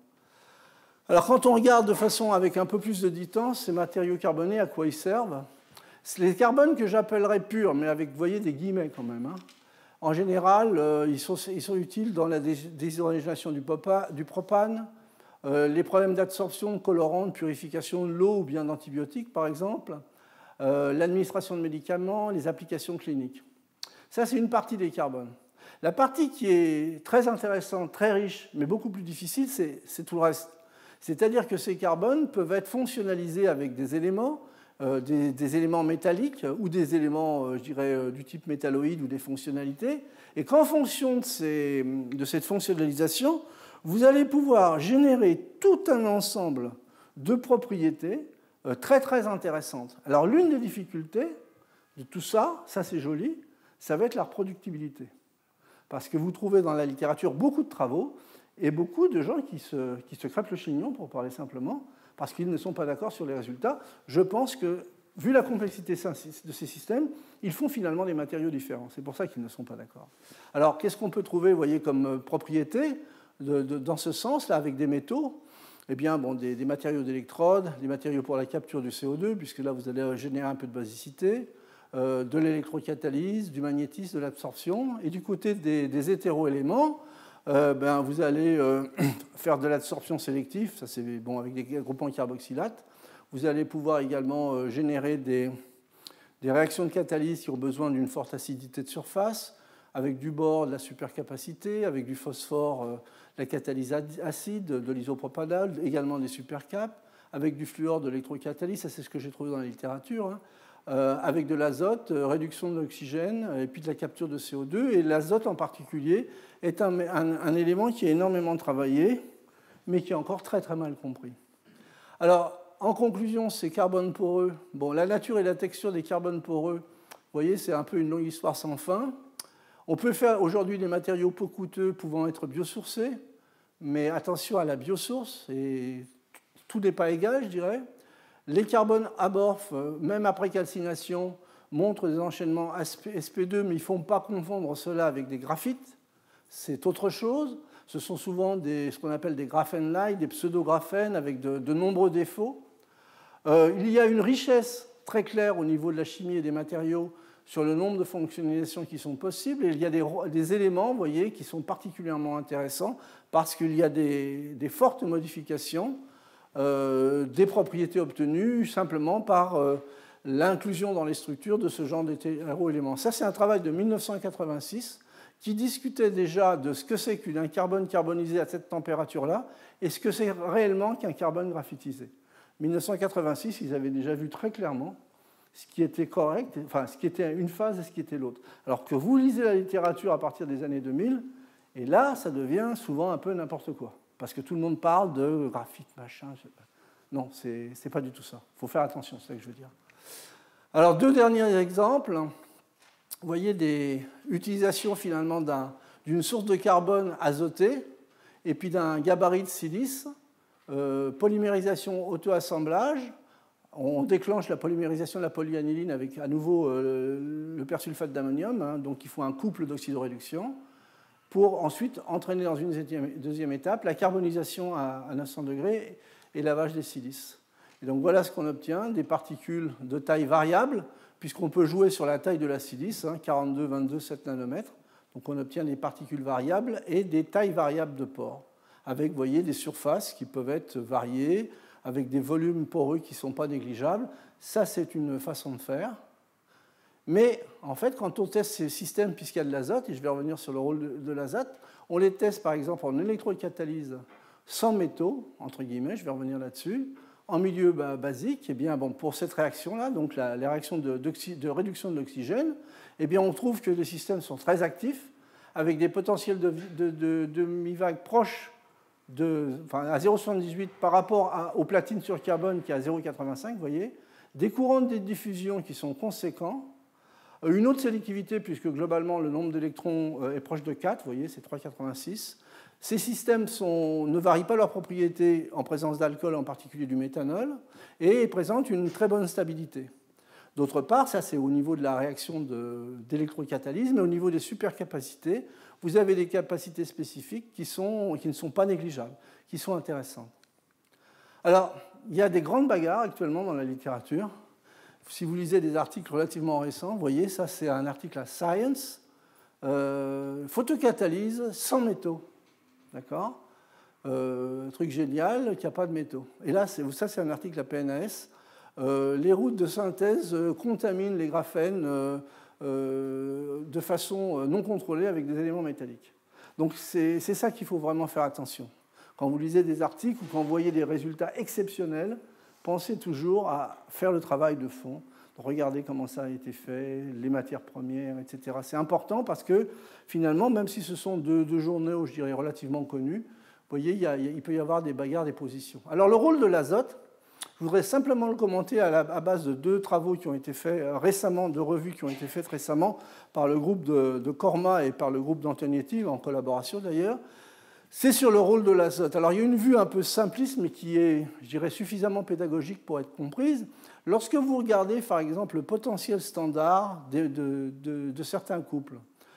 Alors quand on regarde de façon avec un peu plus de distance, ces matériaux carbonés, à quoi ils servent? Les carbones que j'appellerais purs, mais avec, vous voyez, des guillemets quand même, hein. En général, euh, ils, sont, ils sont utiles dans la déshydrogénation du, du propane, euh, les problèmes d'absorption, de colorants, de purification de l'eau ou bien d'antibiotiques, par exemple, euh, l'administration de médicaments, les applications cliniques. Ça, c'est une partie des carbones. La partie qui est très intéressante, très riche, mais beaucoup plus difficile, c'est tout le reste. C'est-à-dire que ces carbones peuvent être fonctionnalisés avec des éléments, euh, des, des éléments métalliques ou des éléments, euh, je dirais, euh, du type métalloïde ou des fonctionnalités, et qu'en fonction de, ces, de cette fonctionnalisation, vous allez pouvoir générer tout un ensemble de propriétés euh, très très intéressantes. Alors l'une des difficultés de tout ça, ça c'est joli, ça va être la reproductibilité. Parce que vous trouvez dans la littérature beaucoup de travaux et beaucoup de gens qui se, qui se crêpent le chignon, pour parler simplement, parce qu'ils ne sont pas d'accord sur les résultats. Je pense que, vu la complexité de ces systèmes, ils font finalement des matériaux différents. C'est pour ça qu'ils ne sont pas d'accord. Alors, qu'est-ce qu'on peut trouver, vous voyez, comme propriété de, de, dans ce sens-là, avec des métaux? Eh bien, bon, des, des matériaux d'électrode, des matériaux pour la capture du C O deux, puisque là, vous allez générer un peu de basicité, euh, de l'électrocatalyse, du magnétisme, de l'absorption. Et du côté des, des hétéroéléments, Euh, ben, vous allez euh, faire de l'adsorption sélective, ça c'est bon avec des groupements carboxylates. Vous allez pouvoir également euh, générer des, des réactions de catalyse qui ont besoin d'une forte acidité de surface, avec du bore, de la supercapacité, avec du phosphore, euh, la catalyse acide, de l'isopropanol, également des supercaps, avec du fluor, de l'électrocatalyse, ça c'est ce que j'ai trouvé dans la littérature, hein. Euh, avec de l'azote, euh, réduction de l'oxygène et puis de la capture de C O deux. Et l'azote en particulier est un, un, un élément qui est énormément travaillé, mais qui est encore très très mal compris. Alors, en conclusion, ces carbones poreux, bon, la nature et la texture des carbones poreux, vous voyez, c'est un peu une longue histoire sans fin. On peut faire aujourd'hui des matériaux peu coûteux pouvant être biosourcés, mais attention à la biosource, et tout n'est pas égal, je dirais. Les carbones amorphes, même après calcination, montrent des enchaînements S P deux, mais il ne faut pas confondre cela avec des graphites, c'est autre chose. Ce sont souvent des, ce qu'on appelle des graphènes-like, des pseudo-graphènes avec de, de nombreux défauts. Euh, il y a une richesse très claire au niveau de la chimie et des matériaux sur le nombre de fonctionnalisations qui sont possibles. Et il y a des, des éléments, vous voyez, qui sont particulièrement intéressants parce qu'il y a des, des fortes modifications euh, des propriétés obtenues simplement par euh, l'inclusion dans les structures de ce genre d'hétéroéléments. Ça, c'est un travail de mille neuf cent quatre-vingt-six qui discutait déjà de ce que c'est qu'un carbone carbonisé à cette température-là et ce que c'est réellement qu'un carbone graphitisé. mille neuf cent quatre-vingt-six, ils avaient déjà vu très clairement ce qui était correct, enfin ce qui était une phase et ce qui était l'autre. Alors que vous lisez la littérature à partir des années deux mille, et là, ça devient souvent un peu n'importe quoi. Parce que tout le monde parle de graphite, machin. Non, c'est n'est pas du tout ça. Il faut faire attention, c'est ça que je veux dire. Alors, deux derniers exemples. Vous voyez des utilisations finalement d'une source de carbone azotée et puis d'un gabarit de silice, euh, polymérisation auto-assemblage. On déclenche la polymérisation de la polyaniline avec à nouveau euh, le persulfate d'ammonium, hein, donc il faut un couple d'oxydoréduction, pour ensuite entraîner dans une deuxième étape la carbonisation à neuf cents degrés et lavage des silices. Et donc voilà ce qu'on obtient, des particules de taille variable, puisqu'on peut jouer sur la taille de la silice, hein, quarante-deux, vingt-deux, sept nanomètres. Donc on obtient des particules variables et des tailles variables de pores, avec, vous voyez, des surfaces qui peuvent être variées, avec des volumes poreux qui ne sont pas négligeables. Ça, c'est une façon de faire. Mais en fait, quand on teste ces systèmes, puisqu'il y a de l'azote, et je vais revenir sur le rôle de, de l'azote, on les teste par exemple en électrocatalyse sans métaux, entre guillemets, je vais revenir là-dessus, en milieu bah, basique. Et bien, bon, pour cette réaction-là, donc la, la réaction de, de réduction de l'oxygène, eh bien, on trouve que les systèmes sont très actifs, avec des potentiels de, de, de, de mi-vague proches de, enfin, à zéro virgule soixante-dix-huit par rapport à, au platine sur carbone qui est à zéro virgule quatre-vingt-cinq, vous voyez, des courants de diffusion qui sont conséquents, une autre sélectivité puisque globalement le nombre d'électrons est proche de quatre, vous voyez, c'est trois virgule quatre-vingt-six. Ces systèmes sont, ne varient pas leurs propriétés en présence d'alcool, en particulier du méthanol, et présentent une très bonne stabilité. D'autre part, ça c'est au niveau de la réaction d'électrocatalyse, mais au niveau des supercapacités, vous avez des capacités spécifiques qui, sont, qui ne sont pas négligeables, qui sont intéressantes. Alors, il y a des grandes bagarres actuellement dans la littérature. Si vous lisez des articles relativement récents, vous voyez, ça c'est un article à Science, euh, photocatalyse sans métaux. D'accord, euh, truc génial, qu'il n'y a pas de métaux. Et là, ça c'est un article à P N A S. Euh, les routes de synthèse euh, contaminent les graphènes euh, euh, de façon non contrôlée avec des éléments métalliques. Donc c'est ça qu'il faut vraiment faire attention. Quand vous lisez des articles ou quand vous voyez des résultats exceptionnels, pensez toujours à faire le travail de fond, regardez comment ça a été fait, les matières premières, et cetera. C'est important parce que finalement, même si ce sont deux, deux journaux, je dirais, relativement connus, vous voyez, il, y a, il peut y avoir des bagarres, des positions. Alors le rôle de l'azote, je voudrais simplement le commenter à, la, à base de deux travaux qui ont été faits récemment, deux revues qui ont été faites récemment par le groupe de, de Corma et par le groupe d'Antonietti, en collaboration d'ailleurs. C'est sur le rôle de l'azote. Alors il y a une vue un peu simpliste, mais qui est, je dirais, suffisamment pédagogique pour être comprise. Lorsque vous regardez, par exemple, le potentiel standard de, de, de, de certains couples,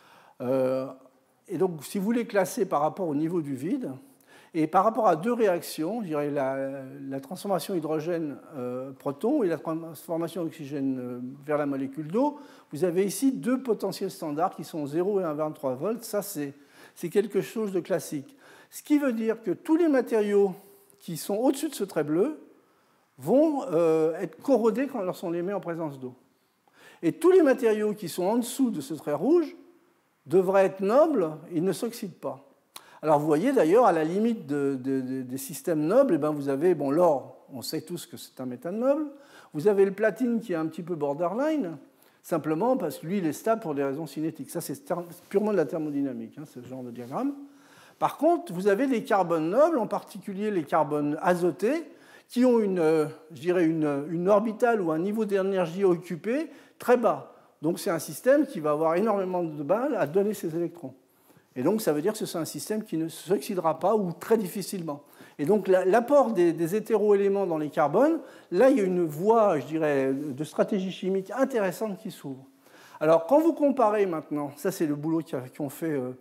euh, et donc si vous les classez par rapport au niveau du vide, et par rapport à deux réactions, je dirais la, la transformation hydrogène-proton euh, et la transformation oxygène euh, vers la molécule d'eau, vous avez ici deux potentiels standards qui sont zéro et un virgule vingt-trois volts. Ça, c'est quelque chose de classique. Ce qui veut dire que tous les matériaux qui sont au-dessus de ce trait bleu vont euh, être corrodés quand on les met en présence d'eau. Et tous les matériaux qui sont en dessous de ce trait rouge devraient être nobles, ils ne s'oxydent pas. Alors vous voyez d'ailleurs, à la limite de, de, de, des systèmes nobles, eh bien, vous avez bon, l'or, on sait tous que c'est un métal noble, vous avez le platine qui est un petit peu borderline, simplement parce que lui, il est stable pour des raisons cinétiques. Ça, c'est purement de la thermodynamique, hein, ce genre de diagramme. Par contre, vous avez les carbones nobles, en particulier les carbones azotés, qui ont une, je dirais une, une orbitale ou un niveau d'énergie occupé très bas. Donc c'est un système qui va avoir énormément de balles à donner ses électrons. Et donc ça veut dire que c'est un système qui ne s'oxydera pas ou très difficilement. Et donc l'apport des, des hétéroéléments dans les carbones, là il y a une voie, je dirais, de stratégie chimique intéressante qui s'ouvre. Alors quand vous comparez maintenant, ça c'est le boulot qu'ont fait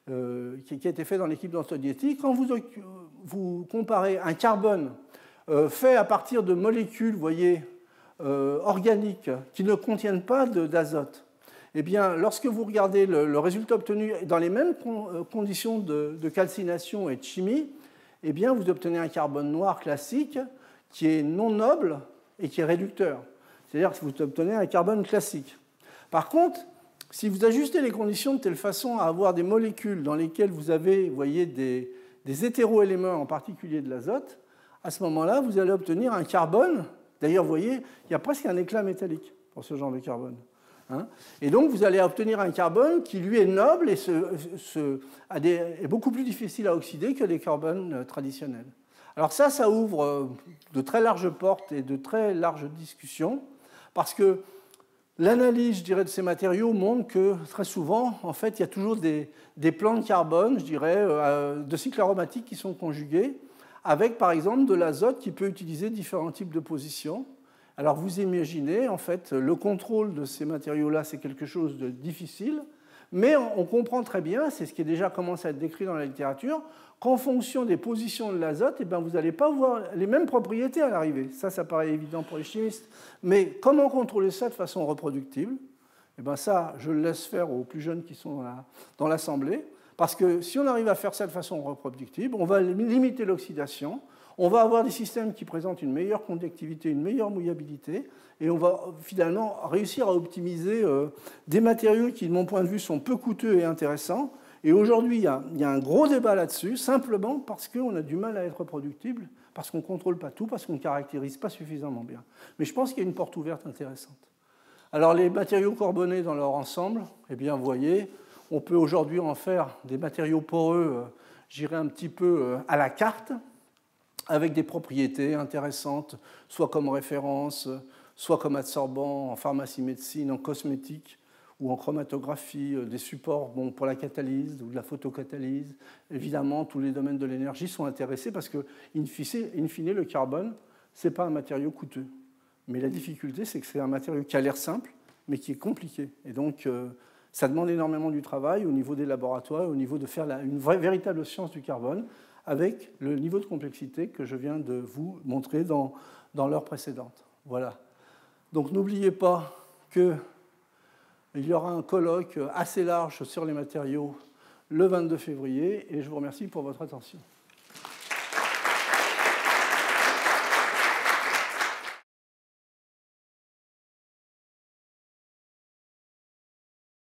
euh, qui, qui a été fait dans l'équipe d'Antonieti. Quand vous, vous comparez un carbone euh, fait à partir de molécules, vous voyez, euh, organiques qui ne contiennent pas d'azote, eh bien, lorsque vous regardez le, le résultat obtenu dans les mêmes con, conditions de, de calcination et de chimie, eh bien, vous obtenez un carbone noir classique qui est non noble et qui est réducteur. C'est-à-dire que vous obtenez un carbone classique. Par contre, si vous ajustez les conditions de telle façon à avoir des molécules dans lesquelles vous avez, vous voyez, des, des hétéroéléments, en particulier de l'azote, à ce moment-là, vous allez obtenir un carbone. D'ailleurs, vous voyez, il y a presque un éclat métallique pour ce genre de carbone. Hein, et donc, vous allez obtenir un carbone qui, lui, est noble et se, se, a des, est beaucoup plus difficile à oxyder que les carbones traditionnels. Alors ça, ça ouvre de très larges portes et de très larges discussions, parce que l'analyse, je dirais, de ces matériaux montre que, très souvent, en fait, il y a toujours des, des plans de carbone, je dirais, euh, de cycles aromatiques qui sont conjugués, avec, par exemple, de l'azote qui peut utiliser différents types de positions. Alors vous imaginez, en fait, le contrôle de ces matériaux-là, c'est quelque chose de difficile, mais on comprend très bien, c'est ce qui est déjà commencé à être décrit dans la littérature, qu'en fonction des positions de l'azote, eh bien, vous n'allez pas voir les mêmes propriétés à l'arrivée. Ça, ça paraît évident pour les chimistes. Mais comment contrôler ça de façon reproductible? Eh bien, ça, je le laisse faire aux plus jeunes qui sont dans l'assemblée, parce que si on arrive à faire ça de façon reproductible, on va limiter l'oxydation, on va avoir des systèmes qui présentent une meilleure conductivité, une meilleure mouillabilité, et on va finalement réussir à optimiser euh, des matériaux qui, de mon point de vue, sont peu coûteux et intéressants. Et aujourd'hui, il y a, il y a un gros débat là-dessus, simplement parce qu'on a du mal à être reproductible, parce qu'on ne contrôle pas tout, parce qu'on ne caractérise pas suffisamment bien. Mais je pense qu'il y a une porte ouverte intéressante. Alors, les matériaux carbonés dans leur ensemble, eh bien, vous voyez, on peut aujourd'hui en faire des matériaux poreux, euh, j'irais un petit peu euh, à la carte, avec des propriétés intéressantes, soit comme référence, soit comme adsorbant en pharmacie-médecine, en cosmétique ou en chromatographie, des supports bon, pour la catalyse ou de la photocatalyse. Évidemment, tous les domaines de l'énergie sont intéressés parce que, in fine, le carbone, ce n'est pas un matériau coûteux. Mais la difficulté, c'est que c'est un matériau qui a l'air simple, mais qui est compliqué. Et donc, euh, ça demande énormément du travail au niveau des laboratoires, au niveau de faire la, une vraie, véritable science du carbone, avec le niveau de complexité que je viens de vous montrer dans, dans l'heure précédente. Voilà. Donc n'oubliez pas qu'il y aura un colloque assez large sur les matériaux le vingt-deux février, et je vous remercie pour votre attention.